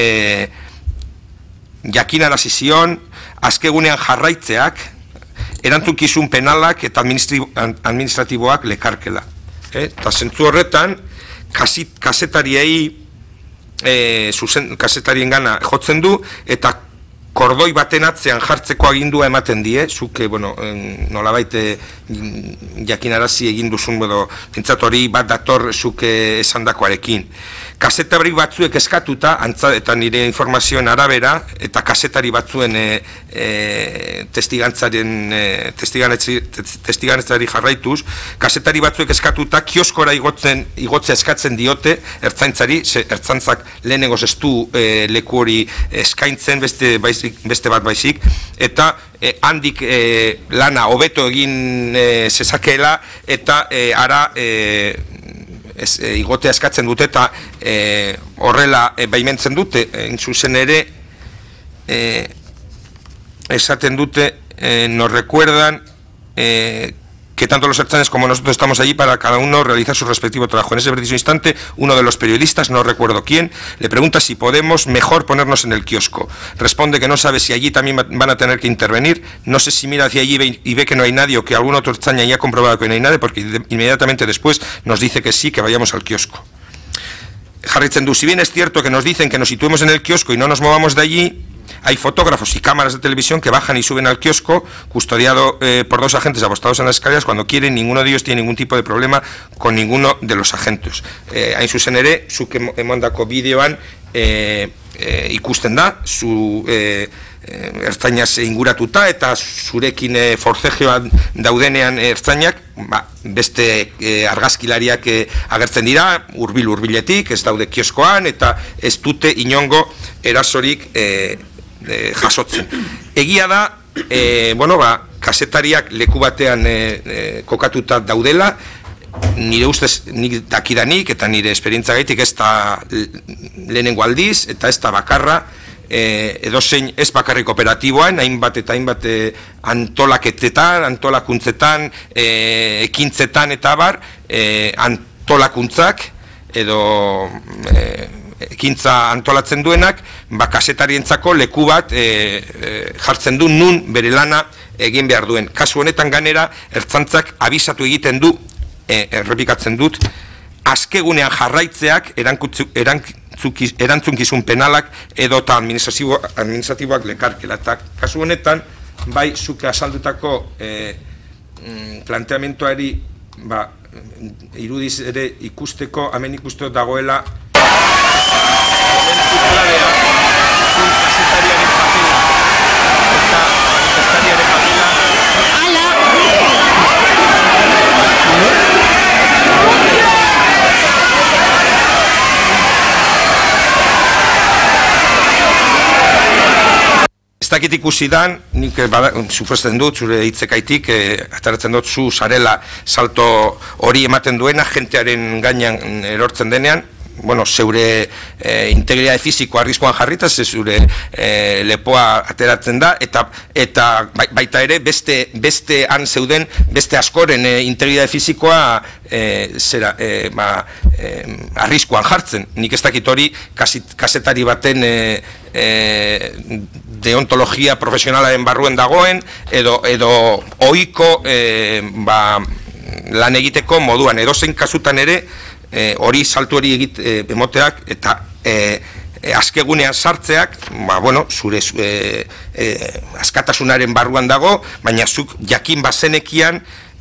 jakinarazi zion azkegunean jarraitzeak erantzukizun penalak eta administratiboak lekarkela. E, eta zentzu horretan kasit, kasetariei e, zuzen, kasetarien gana jotzen du eta kordoi baten atzean jartzeko agindua ematen die, zuke, bueno, nolabait jakinarazi egin duzun, edo, tintzat hori bat dator zuke esandakoarekin. Kasetari batzuek eskatuta, antza, eta nire informazioen arabera, eta kasetari batzuen e, e, testigantzaren, e, testigantzari jarraituz, kasetari batzuek eskatuta kioskora igotzen, igotzea eskatzen diote, ertzaintzari, ze ertzaintzak lehenengoz ez du e, leku hori eskaintzen beste, baizik, beste bat baizik, eta e, handik e, lana hobeto egin e, zezakeela, eta e, ara e, Ez, e, igotea eskatzen dute eta e, horrela e, baimentzen dute, en zuzen ere e, esaten dute, e, nos recuerdan e, que tanto los ertzaines como nosotros estamos allí para cada uno realizar su respectivo trabajo. En ese preciso instante, uno de los periodistas, no recuerdo quién, le pregunta si podemos mejor ponernos en el kiosco. Responde que no sabe si allí también van a tener que intervenir, no sé si mira hacia allí y ve que no hay nadie o que algún otro ertzaina ya ha comprobado que no hay nadie, porque inmediatamente después nos dice que sí, que vayamos al kiosco. Jarritzen du, si bien es cierto que nos dicen que nos situemos en el kiosco y no nos movamos de allí, hay fotógrafos y cámaras de televisión que bajan y suben al kiosco, custodiado eh, por dos agentes apostados en las escaleras cuando quieren. Ninguno de ellos tiene ningún tipo de problema con ninguno de los agentes. Eh, hain zuzen ere, zuk emandako bideoan eh, eh, ikusten da, zu eh, ertzainaz inguratuta eta zurekin eh, forcejeoan daudenean ertzainak, ba, beste eh, argazkilariak eh, agertzen dira, hurbil hurbiletik, ez daude kioskoan eta ez dute inongo erasorik eh, E, jasotzen. Egia da, e, bueno, ba, kasetariak leku batean e, e, kokatuta daudela, nire ustez nik dakidanik eta nire esperientza gaitik ez da lehenengo aldiz eta ez da bakarra, e, edozein ez bakarrik operatiboan, hainbat eta hainbat e, antolaketetan, antolakuntzetan, e, ekintzetan eta bar, e, antolakuntzak edo e, ekintza antolatzen duenak, ba, kasetarientzako leku bat e, e, jartzen du nun bere lana egin behar duen. Kasu honetan ganera, ertzantzak abisatu egiten du, e, errepikatzen dut, azkegunean jarraitzeak erantzunkizun penalak edo eta administratibo, administratiboak lekarkela. Eta kasu honetan, bai, zuke azaldutako e, planteamentoari ba, irudiz ere ikusteko, hemen ikusteko dagoela momentu klabea, zun kasetariaren papela eta kasetariaren papela ala ez dakit ikusi dan, nik suposten dut, zure hitzekaitik, ataratzen dut zu zarela salto hori ematen duena, jentearen gainean erortzen denean, bueno, zeure e, integridade fisiko arriskuan jarrita, zeure e, lepoa ateratzen da, eta eta baita ere beste beste han zeuden, beste askoren e, integridade fisikoa e, zera, e, ba, e, arriskuan jartzen. Nik ez dakit hori kasetari baten e, e, deontologia profesionalaren barruen dagoen, edo, edo ohiko e, ba, lan egiteko moduan, edozein kasutan ere, hori e, saltu hori egit e, emoteak eta e, e, askegunean sartzeak, ba, bueno, zure e, e, askatasunaren barruan dago, baina zuk jakin bazenekian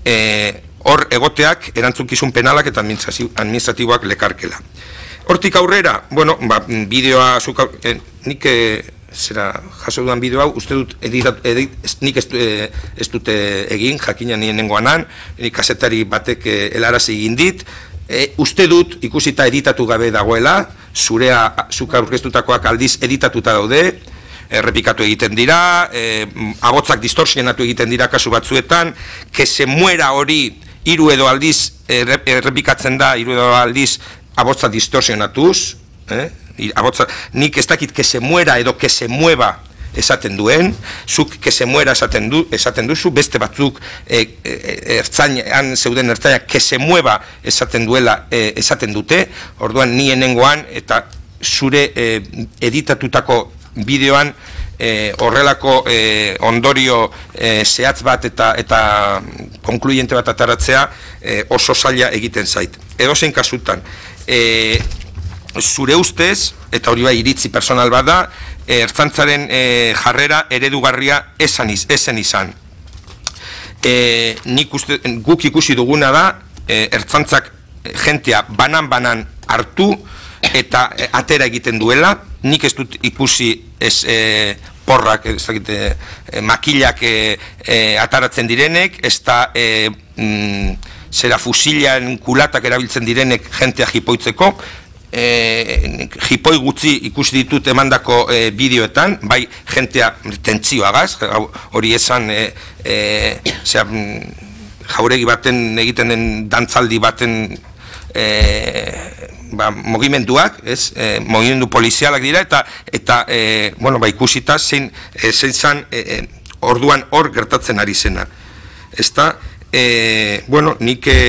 hor e, egoteak erantzukizun penalak eta administratiboak lekarkela. Hortik aurrera, bueno, ba, bideoa zuk, e, nik e, zera jaso dudan bideo hau, uste dut editat, edit, nik ez, e, ez dute egin, jakina nien nengoanan, nik kasetari batek e, helarazi egin dit. E, uste dut ikusita editatu gabe dagoela, zurea zuka aurkeztutakoak aldiz editatuta daude, errepikatu egiten dira, e, abotzak distorsionatu egiten dira kasu batzuetan, que se muera hori hiru edo aldiz errepikatzen da, hiru edo aldiz abotza distorsionatuz, eh? Abotza, nik ez dakit que se muera edo que se mueva esaten duen, zuk que se muera esaten, du, esaten duzu, beste batzuk e, e, ertzainan, zeuden ertzainak que se mueva esaten duela e, esaten dute, orduan nien nengoan eta zure e, editatutako bideoan e, horrelako e, ondorio e, zehatz bat eta, eta konkluyente bat ataratzea e, oso zaila egiten zait. Edozein kasutan, e, zure ustez, eta hori bai iritzi personal bat da, ertzantzaren e, jarrera eredugarria esan iz, esen izan. E, nik uste, guk ikusi duguna da, e, ertzantzak jentea banan-banan hartu eta e, atera egiten duela, nik ez dut ikusi ez e, porrak, ez dakit, e, makilak e, e, ataratzen direnek, ez da e, mm, zera fusilan kulatak erabiltzen direnek jentea jipoitzeko, E, jipoi gutxi ikusi ditut emandako e, bideoetan, bai jentea tentzioagaz, hori esan e, e, zera, jauregi baten egiten den dantzaldi baten e, ba, mugimenduak, ez, e, mugimendu polizialak dira, eta, eta e, bueno, ba, ikusita zein, e, zein zan e, e, orduan hor gertatzen ari zena. Ezta, e, bueno, nik e,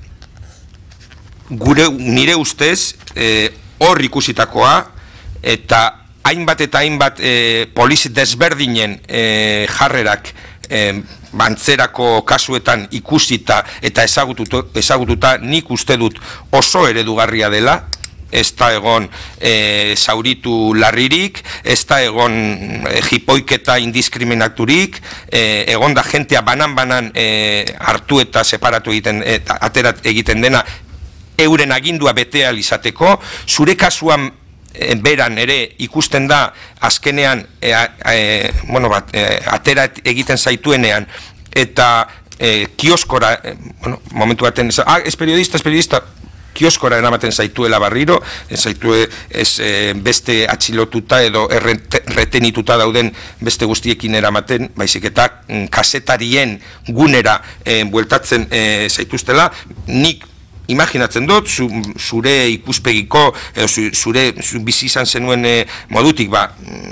gure, nire ustez, hor e, ikusitakoa, eta hainbat eta hainbat e, polizi desberdinen e, jarrerak e, bantzerako kasuetan ikusita eta ezagututa, ezagututa nik uste dut oso eredugarria dela, ez da egon e, zauritu larririk, ez da egon e, jipoiketa indiskriminaturik, e, egon da jentea banan-banan e, hartu eta separatu egiten, eta aterat egiten dena, euren agindua betea izateko, zure kasuan e, beran ere ikusten da azkenean e, e, bueno, bat, e, atera egiten zaituenean eta e, kioskora, e, bueno, momentu baten, ah, ez periodista, ez periodista, kioskora eramaten zaituela barriro, ez zaitue ez, e, beste atxilotuta edo erretenituta dauden beste guztiekin eramaten, baizik eta mm, kasetarien gunera e, bueltatzen e, zaituztela, nik imaginatzen dut, zu, zure ikuspegiko, edo zure zu bizi izan zenuen e, modutik, ba,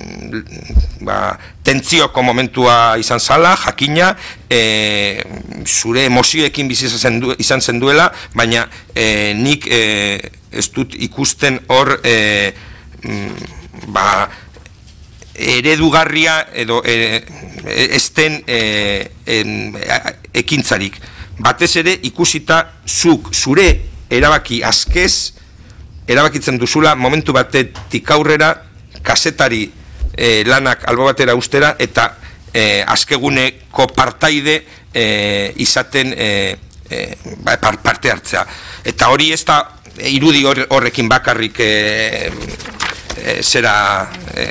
ba, tentzioko momentua izan zala, jakina, e, zure emozioekin bizi izan, du, izan zen duela, baina e, nik e, ez dut ikusten hor, e, ba, eredugarria edo e, ezten e, en, ekintzarik. Batez ere ikusita zuk zure erabaki askez erabakitzen duzula momentu batetik aurrera kasetari e, lanak albo batera ustera eta e, askeguneko partaide e, izaten e, e, par, parte hartzea. Eta hori ez da irudi horrekin bakarrik e, e, zera e,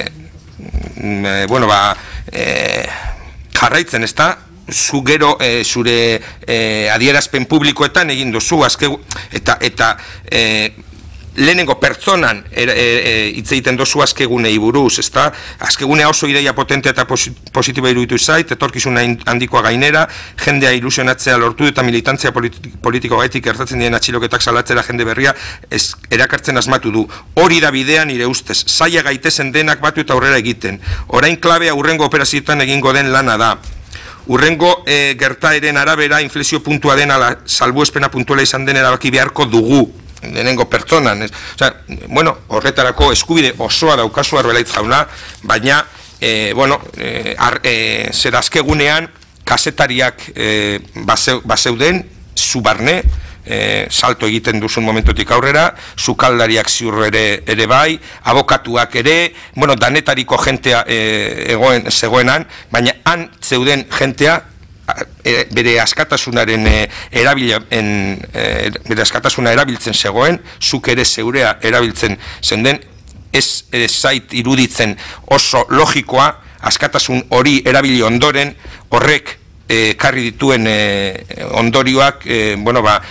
e, bueno ba e, jarraitzen ez da, zu gero e, zure e, adierazpen publikoetan egin duzu azke, eta, eta e, lehenengo pertsonan hitz egiten dozu azkegunei buruz, ezta? Azkegunea oso ideia potente eta positiboa iruditu zait, etorkizuna handikoa gainera, jendea ilusionatzea lortu eta militantzia politiko gaitik gertatzen diren atxiloketak salatzera jende berria erakartzen asmatu du. Hori da bidean nire ustez, zaila gaitezen denak batu eta aurrera egiten. Orain klabea hurrengo operazioetan egingo den lana da. Hurrengo gertaeren arabera inflexio puntua dena salbuespena puntuala izan den erabaki beharko dugu. Lehenengo pertsonan, osea, bueno, horretarako eskubide osoa daukazu Arbelaitz jauna, baina, eh, bueno, eh, ar, eh, zer azkegunean, kasetariak eh, bazeuden, zu barne, eh, salto egiten duzun momentutik aurrera, sukaldariak ziur ere, ere bai, abokatuak ere, bueno, danetariko jentea eh, egoen, zegoenan, baina han zeuden jentea, bere askatasunaren erabilen bere askatasuna erabiltzen zegoen, zuk ere zeurea erabiltzen zenden, ez zait iruditzen oso logikoa askatasun hori erabili ondoren horrek karri dituen ondorioak, bueno ba,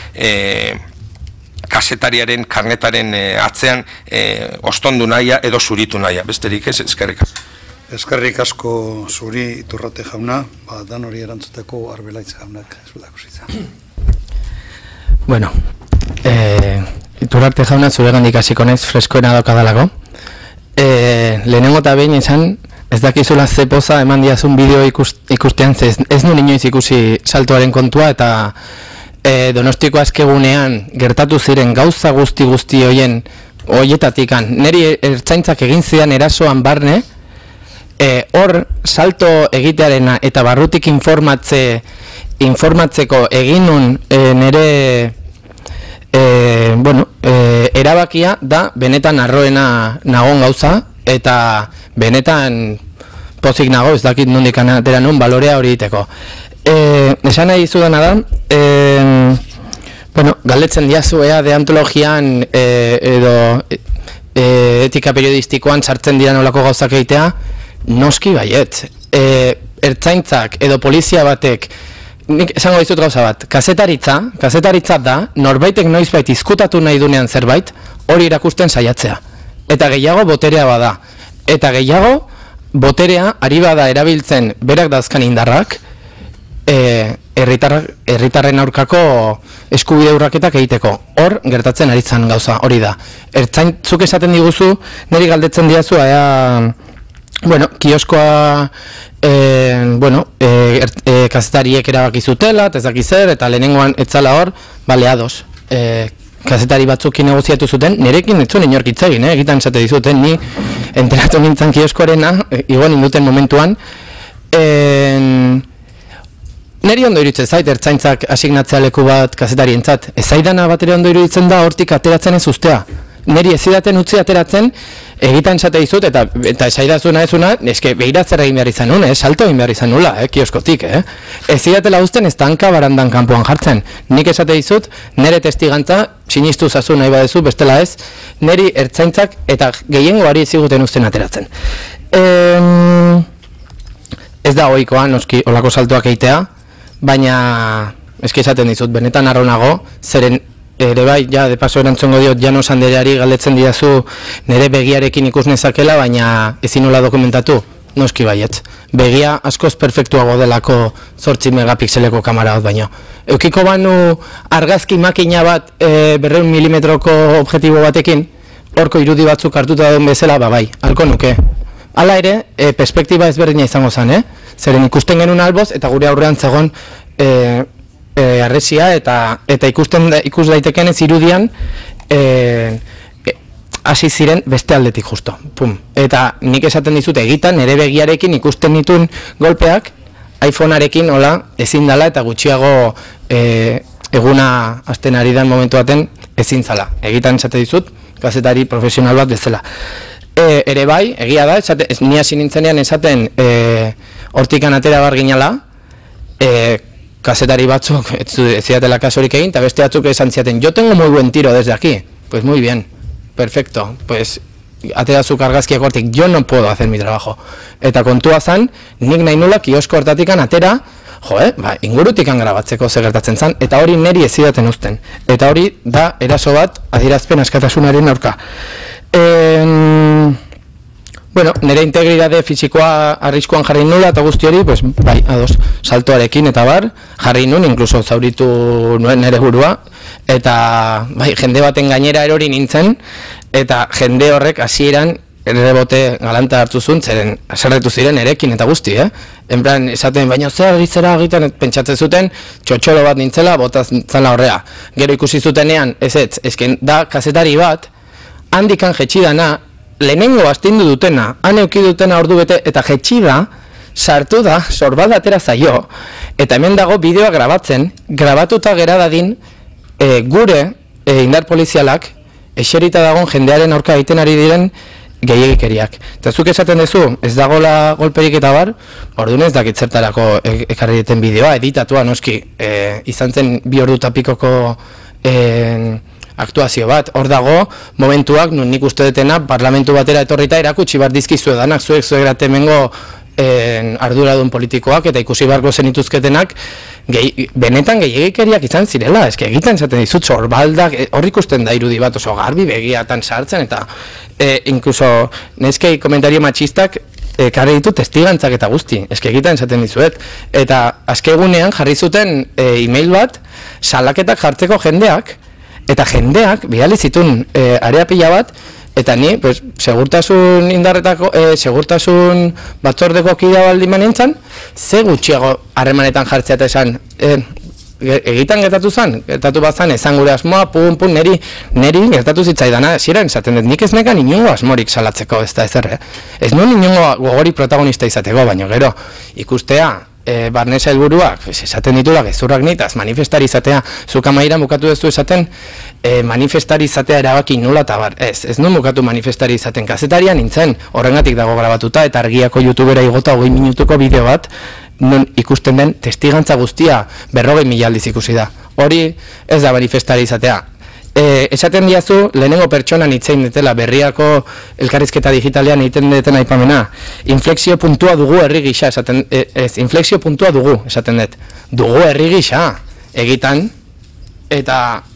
kasetariaren karnetaren atzean ostondu nahia edo zuritu nahia, besterik ez, eskerrik asko. Eskerrik asko zuri Iturrate jauna, ba, dan hori erantzuteko Arbelaitz jaunak zuelako zitzen. Bueno, eh, Iturrate jauna zure gandik hasiko naiz freskoena daukadalako. Eh, lehenengo eta behin izan, ez dakizula ze poza eman diazun bideo ikustean, ez, ez nuen inoiz ikusi saltoaren kontua, eta eh, Donostiko azkegunean gertatu ziren gauza guzti guzti hoien hoietatikan, neri ertzaintzak egin zidan erasoan barne, hor e, salto egitearena eta barrutik informatze, informatzeko egin nun e, nire e, bueno, e, erabakia da benetan arroena nagon gauza eta benetan pozik nago, ez dakit nondik atera nun balorea hori diteko. E, esan nahi izudana da, e, bueno, galdetzen diazu ea deontologian e, edo e, etika periodistikoan sartzen dira nolako gauzak egitea, noski baiet, e, ertzaintzak edo polizia batek, nik esango dizut gauza bat, kazetaritza, kazetaritza da, norbaitek noizbait izkutatu nahi dunean zerbait, hori irakusten saiatzea. Eta gehiago boterea bada. Eta gehiago boterea ari bada erabiltzen berak dazkan indarrak, e, herritar, herritarren aurkako eskubide urraketak egiteko. Hor gertatzen ari zan gauza, hori da. Ertzaintzuk esaten diguzu, niri galdetzen diazu, ea... Bueno, kioskoa, eh, bueno, eh, eh, kazetariek erabaki zutela, ez daki zer, eta lehenengoan etzala hor, bale, ados. Eh, kazetari batzukin negoziatu zuten, nirekin ez zuen inork hitz egin, eh, egitan esate dizuten, ni enteratu nintzen kioskoarena, eh, igoan induten momentuan, eh, neri ondo iruditzen zait, ertzaintzak asignatzea leku bat kazetarientzat, ez zaidana bat ere ondo iruditzen da hortik ateratzen ez ustea. Neri ez zidaten utzi ateratzen, egitan esate dizut, eta, eta esaidazuna ezuna, eske behiratzera egin behar izan nuen, eh? Salto egin behar izan nula, eh? Kioskotik, eh? Ez zidatela uzten ez tanka barandan kanpoan jartzen. Nik esate dizut, nire testigantza, sinistu zazu nahi badezu, bestela ez, niri ertzaintzak eta gehiengoari ziguten uzten ateratzen. Ehm, ez da ohikoa, noski, olako saltoak eitea, baina eski esaten dizut, benetan arronago, zeren ere bai, ja, de paso erantzongo diot Llanos Andereari galdetzen didazu nire begiarekin ikus nezakela, baina ezin nola dokumentatu, noski baietz. Begia askoz perfektuago delako zortzi megapikseleko kamera hot baino. Eukiko banu argazki makina bat e, berreun milimetroko objektibo batekin, horko irudi batzuk hartuta duen bezala, ba bai, halko nuke. Hala ere, e, perspektiba ezberdina izango zen, eh? Zeren ikusten genuen alboz, eta gure aurrean zegoen e, E, arresia eta eta ikusten da, ikus daiteken ez irudian hasi e, ziren beste aldetik justo. Pum. Eta nik esaten dizut egitan nire begiarekin ikusten ditun golpeak iPhonearekin hola ezin dala eta gutxiago e, eguna hasten ari den momentu baten ezin zala. Egitan esate dizut kazetari profesional bat bezala. E, ere bai, egia da, esate, ez, ni hasi nintzenean esaten e, hortikan atera bar ginala, e, kazetari batzuk ez zidatela kasorik egin, eta beste batzuk esan ziaten, yo tengo muy buen tiro desde aquí. Pues muy bien, perfecto, pues atera zu argazkiak hortik, yo no puedo hacer mi trabajo. Eta kontua zan, nik nahi nula kiosko hortatikan atera, jo, eh, ba, ingurutikan grabatzeko zer gertatzen zen, eta hori neri ez zidaten uzten. Eta hori da eraso bat adierazpen askatasunaren aurka. En... Bueno, nire integridade fisikoa arriskuan jarri nula eta guzti hori, pues, bai, ados, saltoarekin eta bar, jarri nun, inkluso zauritu nuen nire burua, eta bai, jende baten gainera erori nintzen, eta jende horrek hasieran errebote galanta hartu zuen, zeren aserretu ziren erekin eta guzti, eh? Enplan, esaten, baina zer egitzera egiten pentsatzen zuten, txotxolo bat nintzela, botatzela horrea. Gero ikusi zutenean, ez ez, ezken da kazetari bat, handikan jetxidana, lehenengo astindu dutena, han euki dutena ordu bete, eta jetxida, sartu da, sorbada atera zaio, eta hemen dago bideoa grabatzen, grabatuta gera dadin, e, gure e, indar polizialak, eserita dagoen jendearen aurka egiten ari diren, gehiagikeriak. Eta zuk esaten duzu, ez dagoela golperik eta bar, orduan ez dakit zertarako ekarri diten bideoa, editatua noski, e, izan zen bi ordu tapikoko e, aktuazio bat. Hor dago, momentuak, nun nik uste detena, parlamentu batera etorrita erakutsi bar dizkizu edanak, zuek zuek eratemengo e, arduradun politikoak, eta ikusi barko zenituzketenak, gehi, benetan gehiagikeriak izan zirela, eske egiten zaten dizut, sorbaldak, hor ikusten da irudi bat oso garbi begiatan sartzen, eta e, inkluso neskei komentario matxistak e, karri ditu testigantzak eta guzti, eske egiten zaten dizuet, eta azkegunean jarri zuten e, e-mail bat, salaketak jartzeko jendeak, eta jendeak bidali zituen e, area pila bat, eta ni, pues, segurtasun indarretako, e, segurtasun batzordeko kidea baldiman nintzen, ze gutxiago harremanetan jartzea eta esan, e, egitan gertatu zen, gertatu bat zen, ezan gure asmoa, pun, pun, neri, neri gertatu zitzaidana, ziren, esaten dut, nik ez nekan inongo asmorik salatzeko, ez da ezer, eh? Ez nuen inongo gogori protagonista izateko, baina gero, ikustea, E, barnesa helburuak, esaten ditula gezurrak nitaz, manifestari izatea, zuk amairan bukatu duzu esaten, e, manifestari izatea erabaki nula eta bar, ez, ez nun bukatu manifestari izaten, kazetarian nintzen, horrengatik dago grabatuta, eta argiako youtubera igota hogei minutuko bideo bat, non ikusten den testigantza guztia berrogei mila aldiz ikusi da, hori ez da manifestari izatea. E, esaten diazu, lehenengo pertsonan itzein detela berriako elkarrizketa digitalean egiten deten aipamena. Inflexio puntua dugu herri gisa, esaten, e, ez, inflexio puntua dugu, esaten dut. Dugu herri gisa, egitan, eta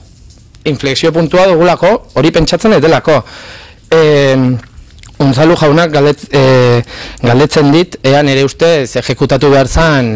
inflexio puntua dugulako, hori pentsatzen detelako. E, Unzalu jaunak galdet, e, galdetzen dit, ean ere ustez ejekutatu behar zan,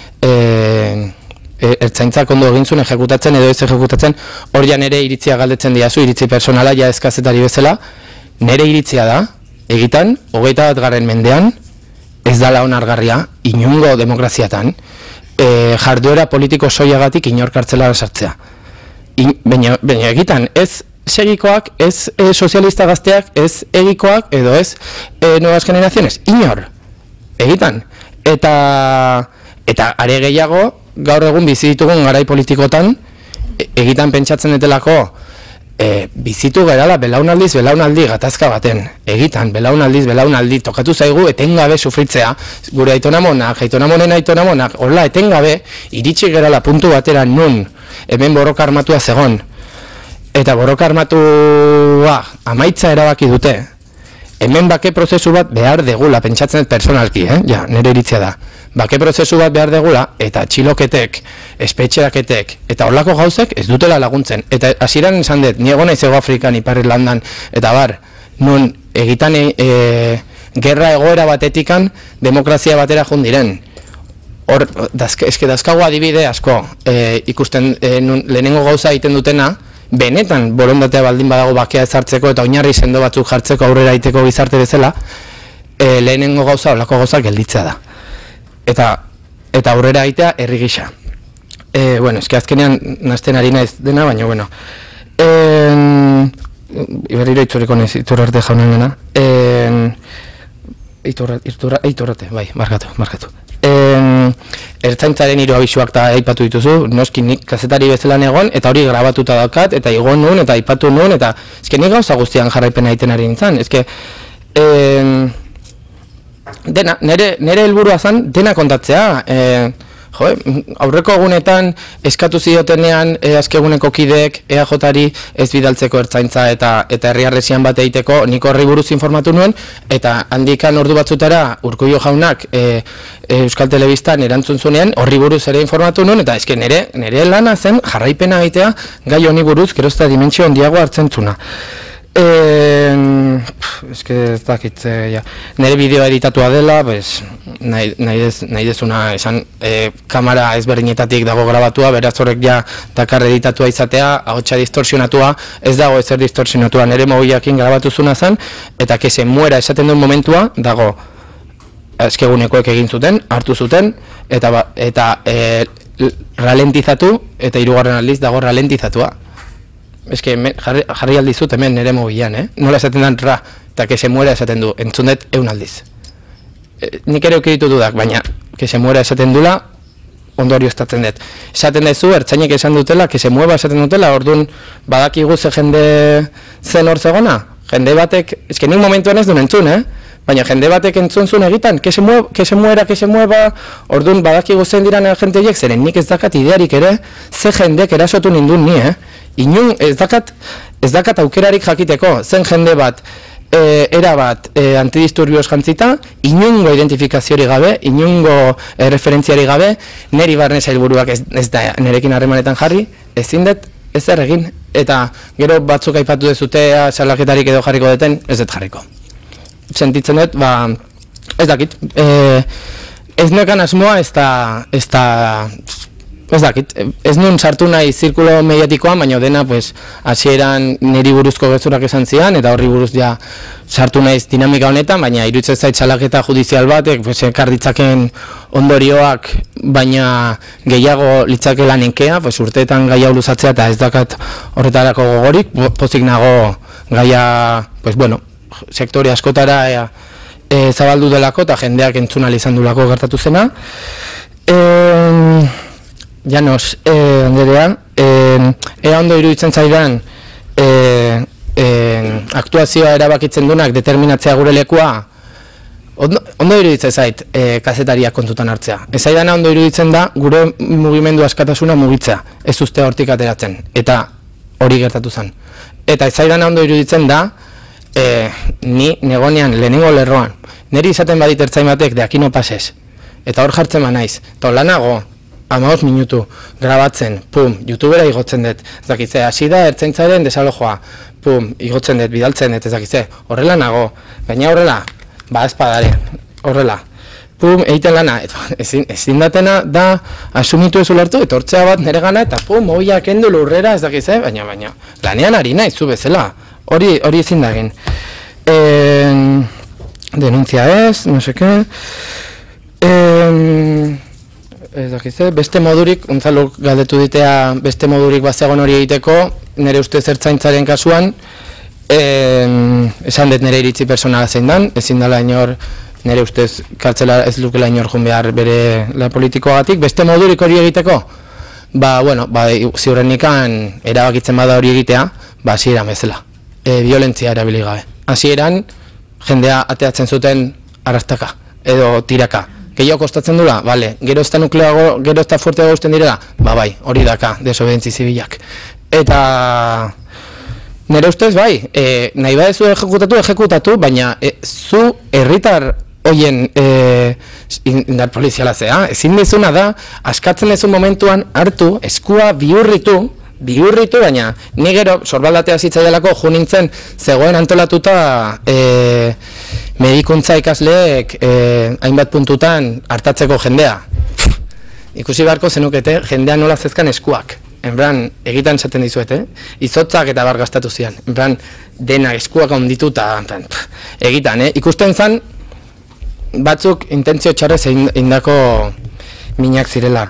e, ertzaintzak ondo egin zuen ejekutatzen edo ez ejekutatzen, hor ja nere iritzia galdetzen diazu, iritzi personala, ja eskazetari bezala, nere iritzia da, egitan, hogeita bat garren mendean, ez dala onargarria, inungo demokraziatan, e, jarduera politiko soiagatik inorkartzela sartzea. In, baina, baina egitan, ez segikoak, ez e, sozialista gazteak, ez egikoak, edo ez e, nuevas generaciones, inor, egitan. Eta, eta are gehiago, gaur egun bizi ditugun garai politikotan, egitan pentsatzen detelako, e, bizitu gerala belaunaldiz belaunaldi gatazka baten, egitan belaunaldiz belaunaldi tokatu zaigu etengabe sufritzea, gure aitonamonak, aitonamonen aitonamonak, hola etengabe iritsi gerala puntu batera nun hemen borroka armatua zegon, eta borroka armatua amaitza erabaki dute, hemen bake prozesu bat behar degula, pentsatzen dut personalki, eh? Ja, nire iritzia da. Bake prozesu bat behar degula, eta txiloketek, espetxeraketek, eta horlako gauzek ez dutela laguntzen. Eta hasieran izan dut, niego nahi Zego Afrikan, Ipar Irlandan, eta bar, nun egitan e, e, gerra egoera batetikan demokrazia batera jundiren. Hor, dazke, eske dazkago adibide asko, e, ikusten e, nun, lehenengo gauza egiten dutena, benetan borondatea baldin badago bakea ezartzeko eta oinarri sendo batzuk jartzeko aurrera iteko gizarte bezala, e, lehenengo gauza, horlako gauza gelditzea da. Eta, eta aurrera aitea herri gisa. E, bueno, eski azkenean nazten ari naiz dena, baina, bueno. E, Iberriro itzuriko naiz, iturrarte jaunen dena. E, iturra, iturra, iturrate, bai, markatu, markatu. E, Ertzaintzaren hiru abisuak da aipatu dituzu, noski nik kazetari bezala egon, eta hori grabatuta daukat, eta igon nuen, eta aipatu nuen, eta eske nik gauza guztian jarraipena egiten ari nintzen, eske... E, Dena, nere, nere helburua zen dena kontatzea, e, Jo, aurreko egunetan eskatu ziotenean e, azkeguneko kideek E A Jari ez bidaltzeko ertzaintza eta eta herriarresian bat egiteko nik horri buruz informatu nuen, eta handikan ordu batzutara Urkullu jaunak e, e, Euskal Telebistan erantzun zunean horri buruz ere informatu nuen, eta eske nere, nere lana zen jarraipena egitea gai honi buruz gerozta dimentsio handiago hartzen zuna. Eh, es que ez dakit, ja. Nire bideoa editatua dela, pues, nahi, nahi, dez, nahi dezuna esan eh, kamera ezberdinetatik dago grabatua, beraz horrek ja dakar editatua izatea, ahotsa distorsionatua, ez dago ezer distorsionatua, nire mobilakin grabatu zuna zen, eta que se muera esaten duen momentua, dago eskegunekoek egin zuten, hartu zuten, eta, ba, eta eh, ralentizatu, eta hirugarren aldiz dago ralentizatua. Ez que jarri, jarri aldizut hemen nire mobilan, eh? Nola esaten dan ra, eta que se muera esaten du, entzundet eun aldiz. E, nik ere okiditu dudak, baina que se muera esaten dula, ondorio estatzen dut. Esaten dezu, ertzainek esan dutela, que se mueva esaten dutela, orduan badakigu ze jende zen hor zegona. Jende batek, ez que nik momentuan ez duen entzun, eh? Baina jende batek entzun zuen egitan, que se, mueva, que se muera, que se mueva, orduan badakigu zen diran jente horiek, zeren nik ez dakat idearik ere, ze jendek erasotu nindun ni, eh? Inun ez dakat, ez dakat aukerarik jakiteko, zen jende bat, e, era bat e, antidisturbioz jantzita, inungo identifikazioari gabe, inungo e, referentziari gabe, neri barne sailburuak ez, ez da nerekin harremanetan jarri, ezin dut ez zer egin, eta gero batzuk aipatu dezutea, salaketarik edo jarriko duten, ez dut jarriko. Sentitzen dut, ba, ez dakit, e, ez nekan asmoa ez da, ez da, ez dakit, ez nun sartu nahi zirkulo mediatikoan, baina dena, pues, hasieran niri buruzko gezurak esan zian, eta horri buruz ja sartu naiz dinamika honetan, baina iruditzen zait salaketa judizial batek, pues, ekar ditzaken ondorioak, baina gehiago litzakela nenkea, pues, urteetan gaia luzatzea, eta ez dakat horretarako gogorik, pozik nago gaia, pues, bueno, sektore askotara e, e, zabaldu delako, eta jendeak entzun ahal izan dulako gertatu zena. E, Janos, eh, Anderea, eh, ea ondo iruditzen zaidan eh, eh, aktuazioa erabakitzen dunak determinatzea gure lekua, ondo, ondo iruditzen zait eh, kazetariak kontutan hartzea. Ez zaidana ondo iruditzen da gure mugimendu askatasuna mugitzea, ez uste hortik ateratzen, eta hori gertatu zen. Eta ez zaidana ondo iruditzen da, eh, ni negonean lehenengo lerroan, niri izaten badit ertzain batek de aquí no pases, eta hor jartzen ba naiz, eta lanago, hamabost minutu grabatzen, pum, youtubera igotzen dut, ez dakitze, hasi da ertzaintzaren desalojoa, pum, igotzen dut, bidaltzen dut, ez dakitze, horrela nago, baina horrela, ba espadare, horrela, pum, egiten lana, ezin, ezin datena da asumitu ez ulertu, etortzea bat nire gana, eta pum, hoia kendu lurrera, ez dakitze, baina, baina, lanean ari nahi, zu bezala, hori, hori ezin da egin. E, denuntzia ez, no seke, e, ez dakitze, beste modurik, untzaluk galdetu ditea beste modurik bazegon hori egiteko, nire ustez ertzaintzaren kasuan, eh, esan dut nire iritzi personala zein dan, ezin dela inor, nire ustez kartzela ez lukela inor jun behar bere la politikoagatik, beste modurik hori egiteko, ba, bueno, ba, ziurrenikan erabakitzen bada hori egitea, ba, hasieran bezala, e, violentzia erabili gabe. Hasieran, jendea ateatzen zuten arrastaka, edo tiraka. Gehiago kostatzen dula, bale, gero ez da nukleago, gero ez da fuerteago usten direla, ba bai, hori daka, desobedientzi zibilak. Eta nire ustez bai, e, nahi badezu ejekutatu, ejekutatu, baina e, zu herritar hoien e, indar poliziala zea, ezin dizuna da, askatzen dizun momentuan hartu, eskua bihurritu, bihurritu, baina ni gero sorbaldatea zitzaialako jo nintzen zegoen antolatuta e, medikuntza ikasleek eh, hainbat puntutan hartatzeko jendea. Ikusi beharko zenukete, jendea nola zezkan eskuak. Enbran, egitan esaten dizuet, eh? Izotzak eta bar gastatu zian. Enbran, dena eskuak ondituta, egitan, eh? Ikusten zan, batzuk intentzio txarrez indako minak zirela.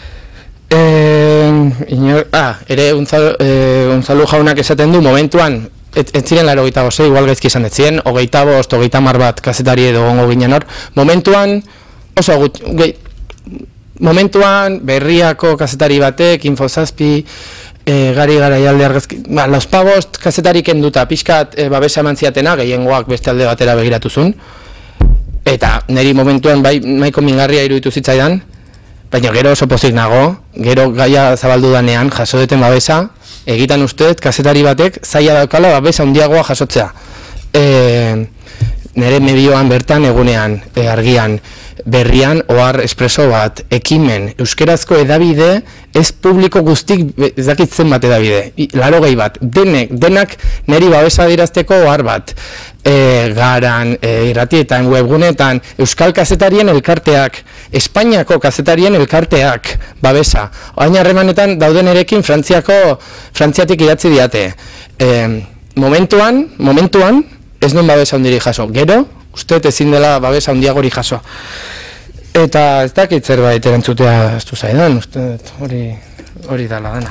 Eh, inor, ah, ere unzalu, eh, unzalu jaunak esaten du, momentuan, Ez ziren laro hogeita bost, igual gaizki esan detzien, hogeita bost, hogeita mar bat kazetari edo gongo ginen hor. Momentuan, oso gut, ge, momentuan berriako kazetari batek, infozazpi, e, gari gara jalde argazki, ba, los pabost kazetari kenduta, pixkat e, babesa eman ziatena, gehiengoak beste alde batera begiratuzun. Eta niri momentuan bai maiko mingarria iruditu zitzaidan, baina gero oso pozik nago, gero gaia zabaldu danean, jaso duten babesa, egitan usteet, kazetari batek, zaila daukala babesa handiagoa jasotzea. E, nire medioan bertan, egunean, e, argian, berrian, ohar espreso bat, ekimen, euskerazko edabide, ez publiko guztik ez dakitzen bat edabide, laro gehi bat, denek, denak niri babesa dirazteko ohar bat, e, garan, e, irratietan, webgunetan, euskal kazetarien elkarteak, Espainiako kazetarien elkarteak, babesa, oain harremanetan dauden erekin Frantziako, Frantziatik idatzi diate, e, momentuan, momentuan, ez non babesa handiri jaso, gero, uste ezin dela babesa handiagori jaso. Eta ez dakit zerbait erantzutea ez du zaidan, uste hori hori dala dana.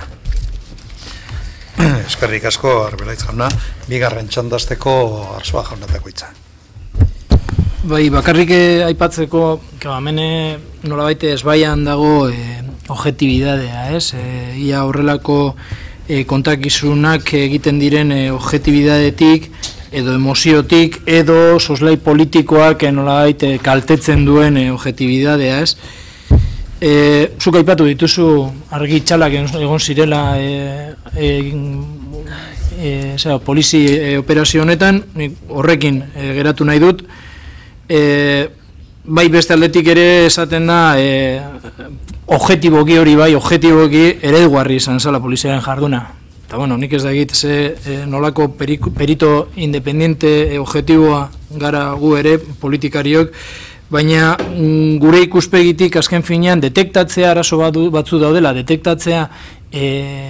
Eskerrik asko, Arbelaitz jauna, bigarren txandazteko Arzuaga jaunatako hitza. Bai, bakarrik aipatzeko, hemen nolabait ezbaian dago e, objektibidadea, ez? E, ia horrelako e, kontakizunak egiten diren e, objektibidadetik, edo emoziotik, edo soslai politikoak nolabait e, kaltetzen duen e, objektibidadea, ez? E, zuk aipatu dituzu argi txalak egon zirela e, e, e, zera, polizi e, operazio honetan, horrekin e, geratu nahi dut, e, bai beste aldetik ere esaten da e, objektiboki hori bai, objektiboki eredugarri izan zela poliziaren jarduna. Eta bueno, nik ez da egit ze e, nolako periku, perito independiente e, objektiboa gara gu ere politikariok, baina mm, gure ikuspegitik azken finean detektatzea arazo batu, batzu daudela, detektatzea e,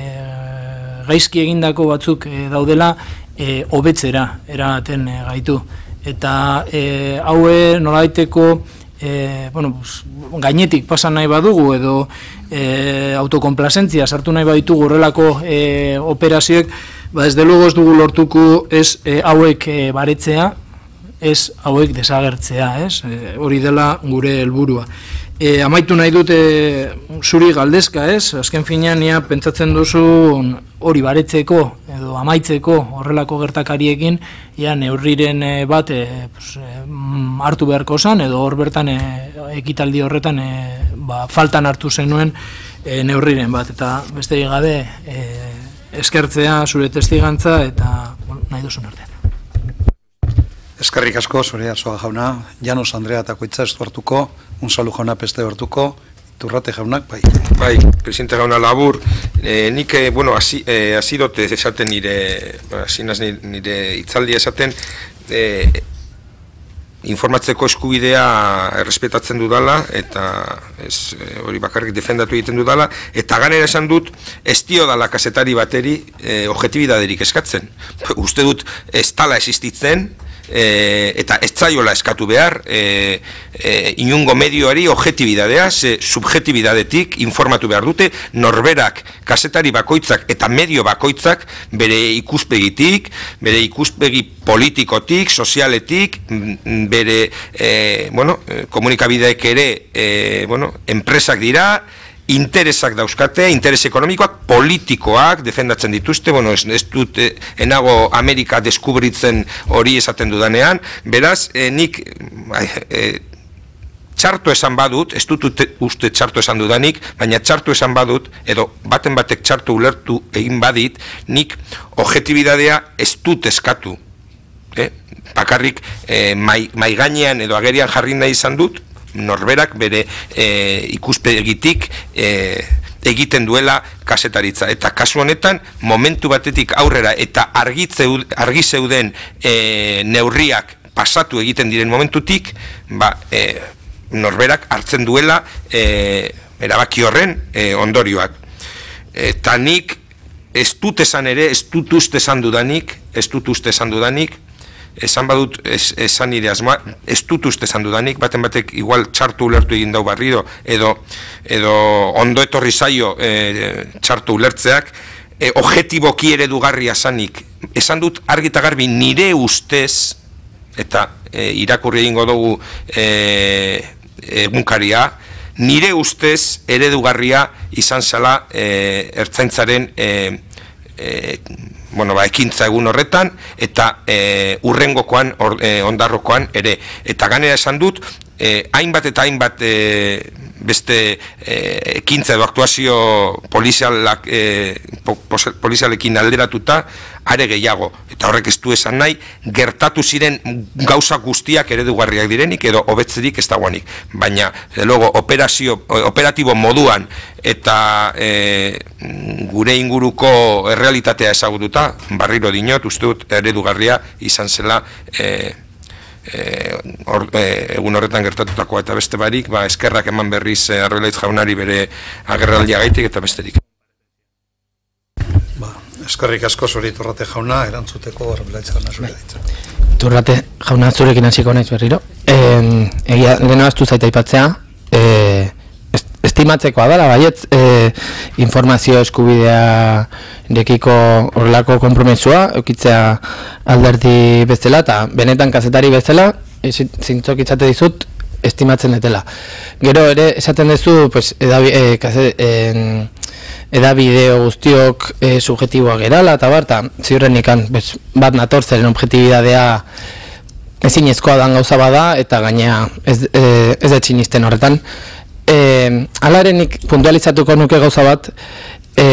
gaizki egindako batzuk e, daudela e, hobetzera eraten e, gaitu. Eta e, haue nolaiteko e, bueno, gainetik pasan nahi badugu edo e, autokonplazentzia sartu nahi baditu horrelako e, operazioek, ba ez delugo ez dugu lortuko ez e, hauek e, baretzea, ez hauek desagertzea, ez? E, hori dela gure helburua. E, amaitu nahi dute zuri galdezka, ez? Azken finean nia pentsatzen duzu hori baretzeko edo amaitzeko horrelako gertakariekin, ja neurriren bat e, pues, e, hartu beharko zan, edo hor bertan e, ekitaldi horretan e, ba, faltan hartu zenuen e, neurriren bat, eta besterik gabe e, eskertzea zure testigantza eta bueno, nahi duzun artean. Eskerrik asko, zure Arzuaga jauna, Llanos Andrea eta koitza ez du hartuko, Unzalu jauna peste hartuko, Turrate jaunak, bai. Bai, presidente jauna labur, e, nik, e, bueno, hasi e, dut esaten nire, hasi naz nire hitzaldia esaten, e, informatzeko eskubidea errespetatzen dudala, eta ez, hori bakarrik defendatu egiten dudala, eta ganera esan dut, ez dio dala kazetari bateri e, objektibidaderik eskatzen. Uste dut ez tala existitzen, E, eta ez zaiola eskatu behar e, e, inungo medioari objektibidadea, ze subjektibidadetik informatu behar dute norberak, kazetari bakoitzak eta medio bakoitzak bere ikuspegitik, bere ikuspegi politikotik, sozialetik, bere e, bueno, komunikabideek ere e, bueno, enpresak dira, interesak dauzkate, interes ekonomikoak, politikoak defendatzen dituzte, bueno, ez, ez dut eh, enago Amerika deskubritzen hori esaten dudanean, beraz, eh, nik eh, txarto esan badut, ez dut uste txarto esan dudanik, baina txarto esan badut, edo baten batek txarto ulertu egin badit, nik objektibidadea ez dut eskatu. Eh? Bakarrik eh, mai, mai gainean edo agerian jarri nahi izan dut, norberak bere e, ikuspegitik e, egiten duela kazetaritza. Eta kasu honetan, momentu batetik aurrera eta argi zeuden e, neurriak pasatu egiten diren momentutik, ba, e, norberak hartzen duela e, erabaki horren e, ondorioak. Eta nik ez dut esan ere, ez dut uste esan dudanik, ez dut uste esan dudanik, esan badut es, esan nire asmoa, ez dut uste esan dudanik, baten batek igual txartu ulertu egin dau barriro, edo, edo ondo etorri zaio e, txartu ulertzeak, e, objektiboki eredugarria zanik. Esan dut argi eta garbi nire ustez, eta e, irakurri egingo dugu e, egunkaria, nire ustez eredugarria izan zela e, ertzaintzaren e, e, bueno, ba, ekintza egun horretan, eta e, urrengokoan, or, e, ondarrokoan ere. Eta ganera esan dut, e, hainbat eta hainbat e, beste e, ekintza edo aktuazio polizialak, e, po, polizialekin alderatuta, are gehiago. Eta horrek ez du esan nahi, gertatu ziren gauza guztiak eredugarriak direnik edo hobetzerik ez dagoanik. Baina, logo, operazio, operatibo moduan eta e, gure inguruko errealitatea ezagututa, barriro dinot, uste dut eredugarria izan zela e, e, or, e, egun horretan gertatutakoa eta beste barik, ba, eskerrak eman berriz e, Arbelaitz jaunari bere agerraldia gaitik eta besterik. Eskerrik asko zuri Iturrate jauna, erantzuteko Arbelaitz jauna zure ditza. Iturrate jauna zurekin hasiko naiz berriro. Eh, egia lehena astu zaita aipatzea, eh, estimatzekoa dela, baietz, eh, informazio eskubidea dekiko horrelako konpromesua, eukitzea alderdi bezala, eta benetan kazetari bezala, zintzok itzate dizut, estimatzen detela. Gero ere, esaten duzu, pues, edabi, eh, kazet, eh, edabideo guztiok e, subjetiboa gerala, eta barta, ziurren ikan, bat natorzeren objetibidadea ezinezkoa dan gauza bada, eta gainea ez, e, ez etxinisten horretan. E, Alarenik puntualizatuko nuke gauza bat, e,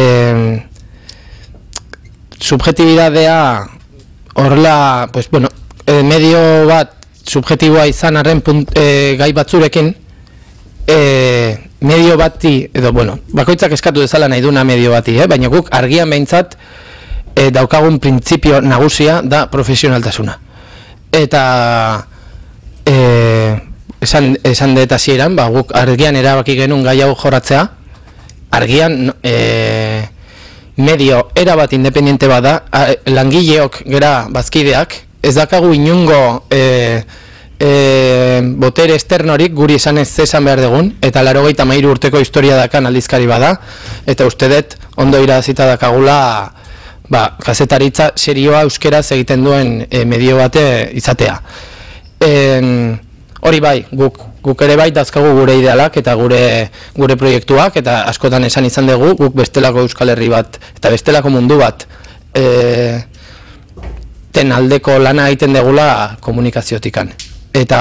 subjetibidadea horrela, pues, bueno, e, medio bat subjetiboa izan arren punt, e, gai batzurekin, e, medio bati, edo, bueno, bakoitzak eskatu dezala nahi duna medio bati, eh? Baina guk argian behintzat e, daukagun printzipio nagusia da profesionaltasuna. Eta e, esan, esan dut hasieran, ba, guk argian erabaki genuen gai hau jorratzea, argian e, medio erabat independiente bada, langileok gera bazkideak, ez dakagu inungo e, E, botere esternorik guri esan ez esan behar dugun, eta laurogeita hamairu urteko historia dakan aldizkari bada, eta uste dut ondo irazita dakagula ba, kazetaritza serioa euskeraz egiten duen e, medio bate izatea. E, hori bai, guk, guk ere bai dazkagu gure idealak eta gure, gure proiektuak, eta askotan esan izan dugu, guk bestelako Euskal Herri bat, eta bestelako mundu bat e, ten aldeko lana egiten degula komunikaziotikan. Eta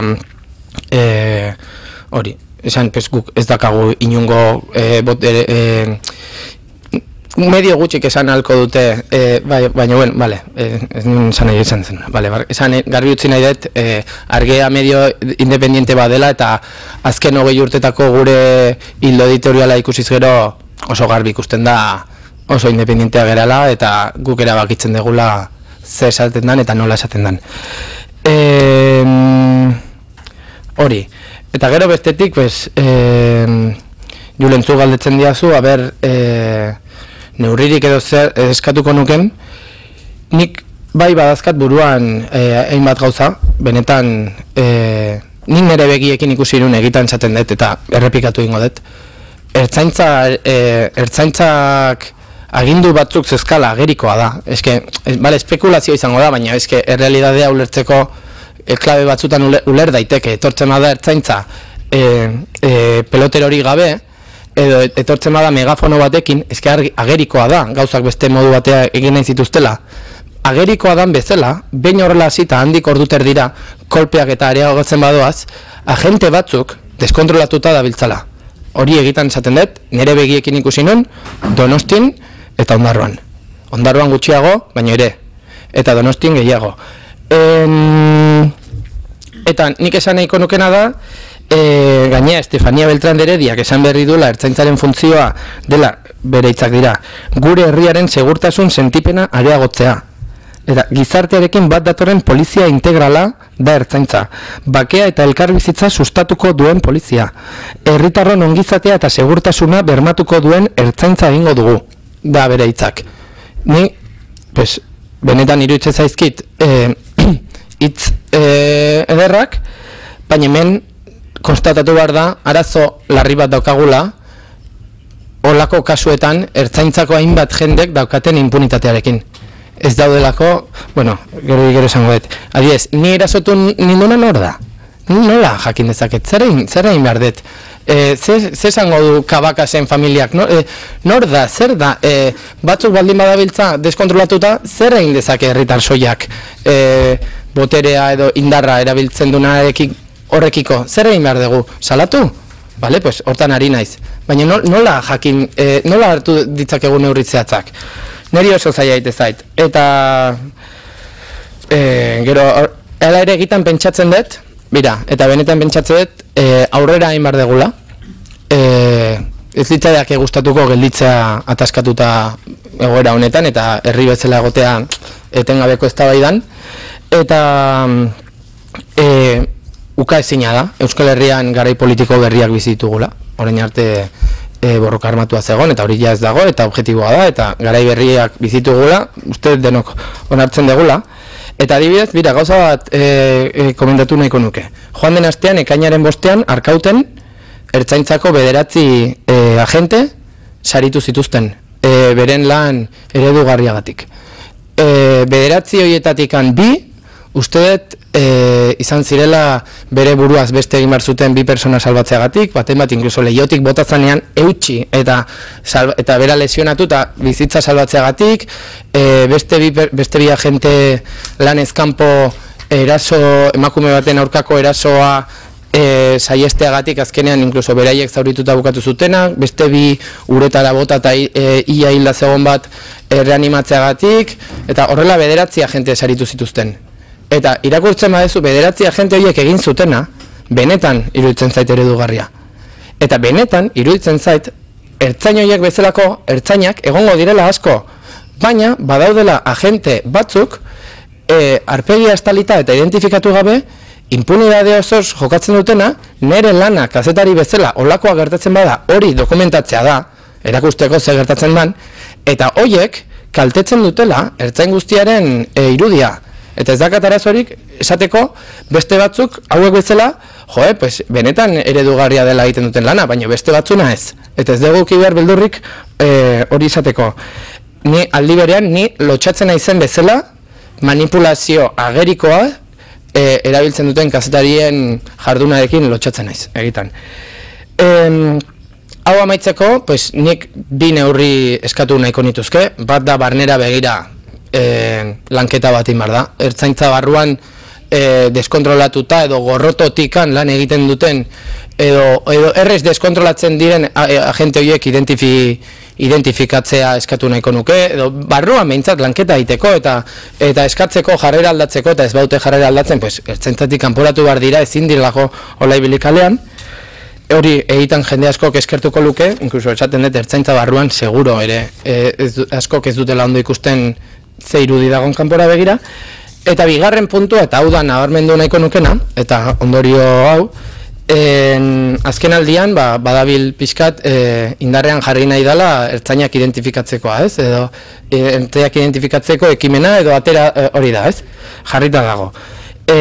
e, hori, esan pez guk ez dakagu inungo e, botere, e, medio gutxik esan halko dute, e, bai, baina bueno, vale, e, ez nuen esan nahi esan zen, vale, bar, esan garbi utzi nahi dut, e, argea medio independiente badela eta azken hogei urtetako gure hildo editoriala ikusiz gero oso garbi ikusten da, oso independentea gerala eta guk erabakitzen degula zer esaten dan eta nola esaten dan. E, hori, eta gero bestetik, pues, e, Julentzu galdetzen diazu, haber, e, neurririk edo zer eskatuko nuken, nik bai badazkat buruan hainbat e, gauza, benetan, e, nik nire begiekin ikusi nun egitan zaten dut, eta errepikatu ingo dut. Ertzaintza, e, ertzaintzak agindu batzuk zezkala agerikoa da. Eske, es, bale, espekulazio izango da, baina eske, errealidadea ulertzeko e, klabe batzutan uler, uler daiteke. Etortzen bada ertzaintza e, e, peloterori gabe, edo etortzen bada megafono batekin, eske agerikoa da, gauzak beste modu batea egin nahi zituztela. Agerikoa dan bezala, behin horrela zita handik orduter dira, kolpeak eta areagotzen badoaz, agente batzuk deskontrolatuta dabiltzala. Hori egitan esaten dut, nire begiekin ikusi nun, Donostin eta Ondarroan. Ondarroan gutxiago, baina ere. Eta Donostin gehiago. En... Eta nik esan nahiko nukena da, e, gainea Estefania Beltrán de Herediak esan berri duela ertzaintzaren funtzioa dela bere hitzak dira. Gure herriaren segurtasun sentipena areagotzea. Eta gizartearekin bat datorren polizia integrala da ertzaintza. Bakea eta elkarbizitza sustatuko duen polizia. Herritarron ongizatea eta segurtasuna bermatuko duen ertzaintza egingo dugu. Da bere hitzak. Ni, pues, benetan iruditzen zaizkit eh, hitz eh, ederrak, baina hemen konstatatu behar da, arazo larri bat daukagula, holako kasuetan ertzaintzako hainbat jendek daukaten impunitatearekin. Ez daudelako, bueno, gero gero esango dut. Adiez, ni erasotu ninduna nor da? Nola jakin dezaket? Zer egin, zer egin behar dut? E, ze esango du Kabakasen familiak? No, e, nor da, zer da? E, batzuk baldin badabiltza deskontrolatuta, zer egin dezake herritar soiak? E, boterea edo indarra erabiltzen duenarekin horrekiko, zer egin behar dugu? Salatu? Vale, pues hortan ari naiz. Baina no, nola jakin, e, nola hartu ditzakegu neurri zehatzak? Neri oso zaila daite zait. Eta e, gero, hala ere egiten pentsatzen dut, bira, eta benetan pentsatzen dut, e, aurrera hain bar degula. E, ez litzaidak gustatuko gelditzea ataskatuta egoera honetan, eta herri bezala egotea etengabeko eztabaidan. Eta e, uka ezina da, Euskal Herrian garai politiko berriak bizitugula, orain arte e, borroka armatua zegoen, eta hori ja ez dago, eta objektiboa da, eta garai berriak bizitugula, uste denok onartzen degula. Eta adibidez, bira, gauza bat e, e, komentatu nahiko nuke. Joan den astean, ekainaren bostean, Arkauten, ertzaintzako bederatzi e, agente saritu zituzten, e, beren lan eredugarriagatik. E, bederatzi horietatikan bi, uste dut, e, izan zirela bere buruaz beste egin behar zuten bi persona salbatzeagatik, baten bat inkluso lehiotik botazzanean eutxi eta, salba, eta bera lesionatu eta bizitza salbatzeagatik, e, beste, bi, beste bi agente lan ezkampo eraso, emakume baten aurkako erasoa e, saiesteagatik azkenean inkluso beraiek zaurituta bukatu zutenak, beste bi uretara bota eta e, ia hilda zegoen bat e, reanimatzeagatik, eta horrela bederatzi agente saritu zituzten. Eta irakurtzen badezu bederatzi agente horiek egin zutena, benetan iruditzen zait eredugarria. Eta benetan iruditzen zait, ertzain horiek bezalako ertzainak egongo direla asko, baina badaudela agente batzuk, e, arpegia estalita eta identifikatu gabe, impunidade osoz jokatzen dutena, nire lana kazetari bezala olakoa gertatzen bada, hori dokumentatzea da, erakusteko ze gertatzen dan, eta horiek kaltetzen dutela ertzain guztiaren e, irudia. Eta ez dakat arazorik esateko beste batzuk hauek bezala, joe, pues, benetan eredugarria dela egiten duten lana, baina beste batzuna ez. Eta ez dugu behar beldurrik e, hori izateko. Ni aldi berean, ni lotxatzen naizen bezala manipulazio agerikoa e, erabiltzen duten kazetarien jardunarekin lotxatzen naiz, egiten. E, hau amaitzeko, pues, nik bi neurri eskatu nahiko nituzke, bat da barnera begira E, lanketa bat inbar da. Ertzaintza barruan e, deskontrolatuta edo gorrototikan lan egiten duten edo, edo errez deskontrolatzen diren a, a, agente horiek identifi, identifikatzea eskatu nahiko nuke, edo barruan behintzat lanketa egiteko eta eta eskatzeko jarrera aldatzeko, eta ez baute jarrera aldatzen, pues, ertzaintzatik kanporatu behar dira, ezin direlako hola ibilikalean. Hori egiten jende askok eskertuko luke, inkluso esaten dut ertzaintza barruan seguro ere e, ez, askok ez dutela ondo ikusten ze irudi dagoen kanpora begira. Eta bigarren puntua, eta hau da nabarmendu nahiko nukena, eta ondorio hau, en, azken aldian ba, badabil pixkat e, indarrean jarri nahi dela ertzainak identifikatzekoa, ez? Edo e, ertzainak identifikatzeko ekimena edo atera e, hori da, ez? Jarrita dago. E,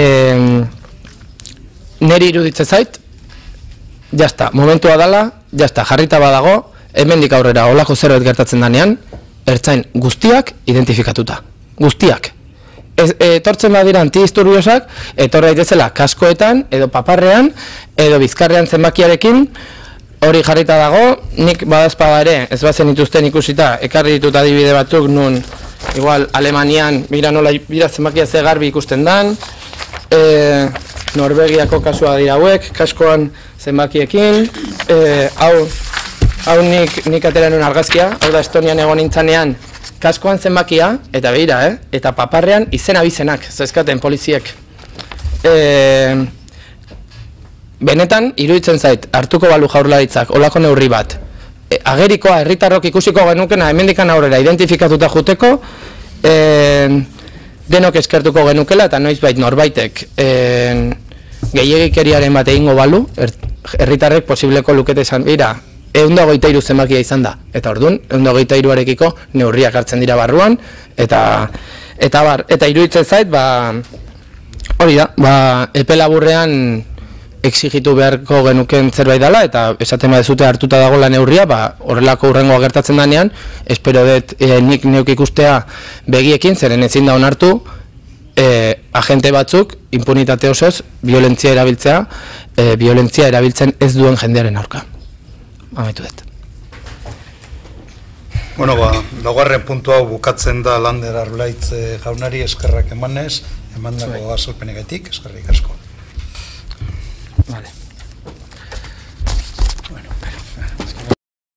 neri iruditzen zait, jazta, momentua dela, jazta, jarrita badago, hemendik aurrera holako zerbait gertatzen danean, ertzain guztiak identifikatuta. Guztiak. Ez, etortzen badira antidisturbiozak, etor daitezela kaskoetan, edo paparrean, edo bizkarrean zenbakiarekin, hori jarrita dago, nik badazpada ere, ez bazen ituzten ikusita, ekarri ditut adibide batzuk nun, igual, Alemanian, mira nola, mira zenbakia ze garbi ikusten dan, e, Norvegiako kasua dira hauek, kaskoan zenbakiekin, e, hau, hau nik, nik atera nuen argazkia, hau da Estonian egon nintzanean kaskoan zenbakia, eta behira, eh? Eta paparrean izena bizenak, zezkaten poliziek. E, benetan, iruditzen zait, hartuko balu jaurlaritzak, olako neurri bat, e, agerikoa, herritarrok ikusiko genukena, hemendikan aurrera identifikatuta juteko, e, denok eskertuko genukela, eta noizbait norbaitek e, gehiagikeriaren bat egingo balu, herritarrek posibleko lukete izan, bira, ehun eta hogeita hiru zenbakia izan da, eta orduan, ehun eta hogeita hiruarekiko neurriak hartzen dira barruan, eta eta bar, eta iruditzen zait, ba, hori da, ba, epe laburrean exigitu beharko genuken zerbait dela, eta esaten badezute hartuta dago la neurria, ba, horrelako hurrengoa gertatzen danean, espero dut e, nik neuk ikustea begiekin, zeren ezin da onartu, e, agente batzuk, impunitate osoz, violentzia erabiltzea, e, violentzia erabiltzen ez duen jendearen aurka. Amaitu dut. Bueno, ba, laugarren puntu hau bukatzen da Lander Arbelaitz jaunari eskerrak emanez, emandako azalpenegaitik, eskerrik asko. Vale.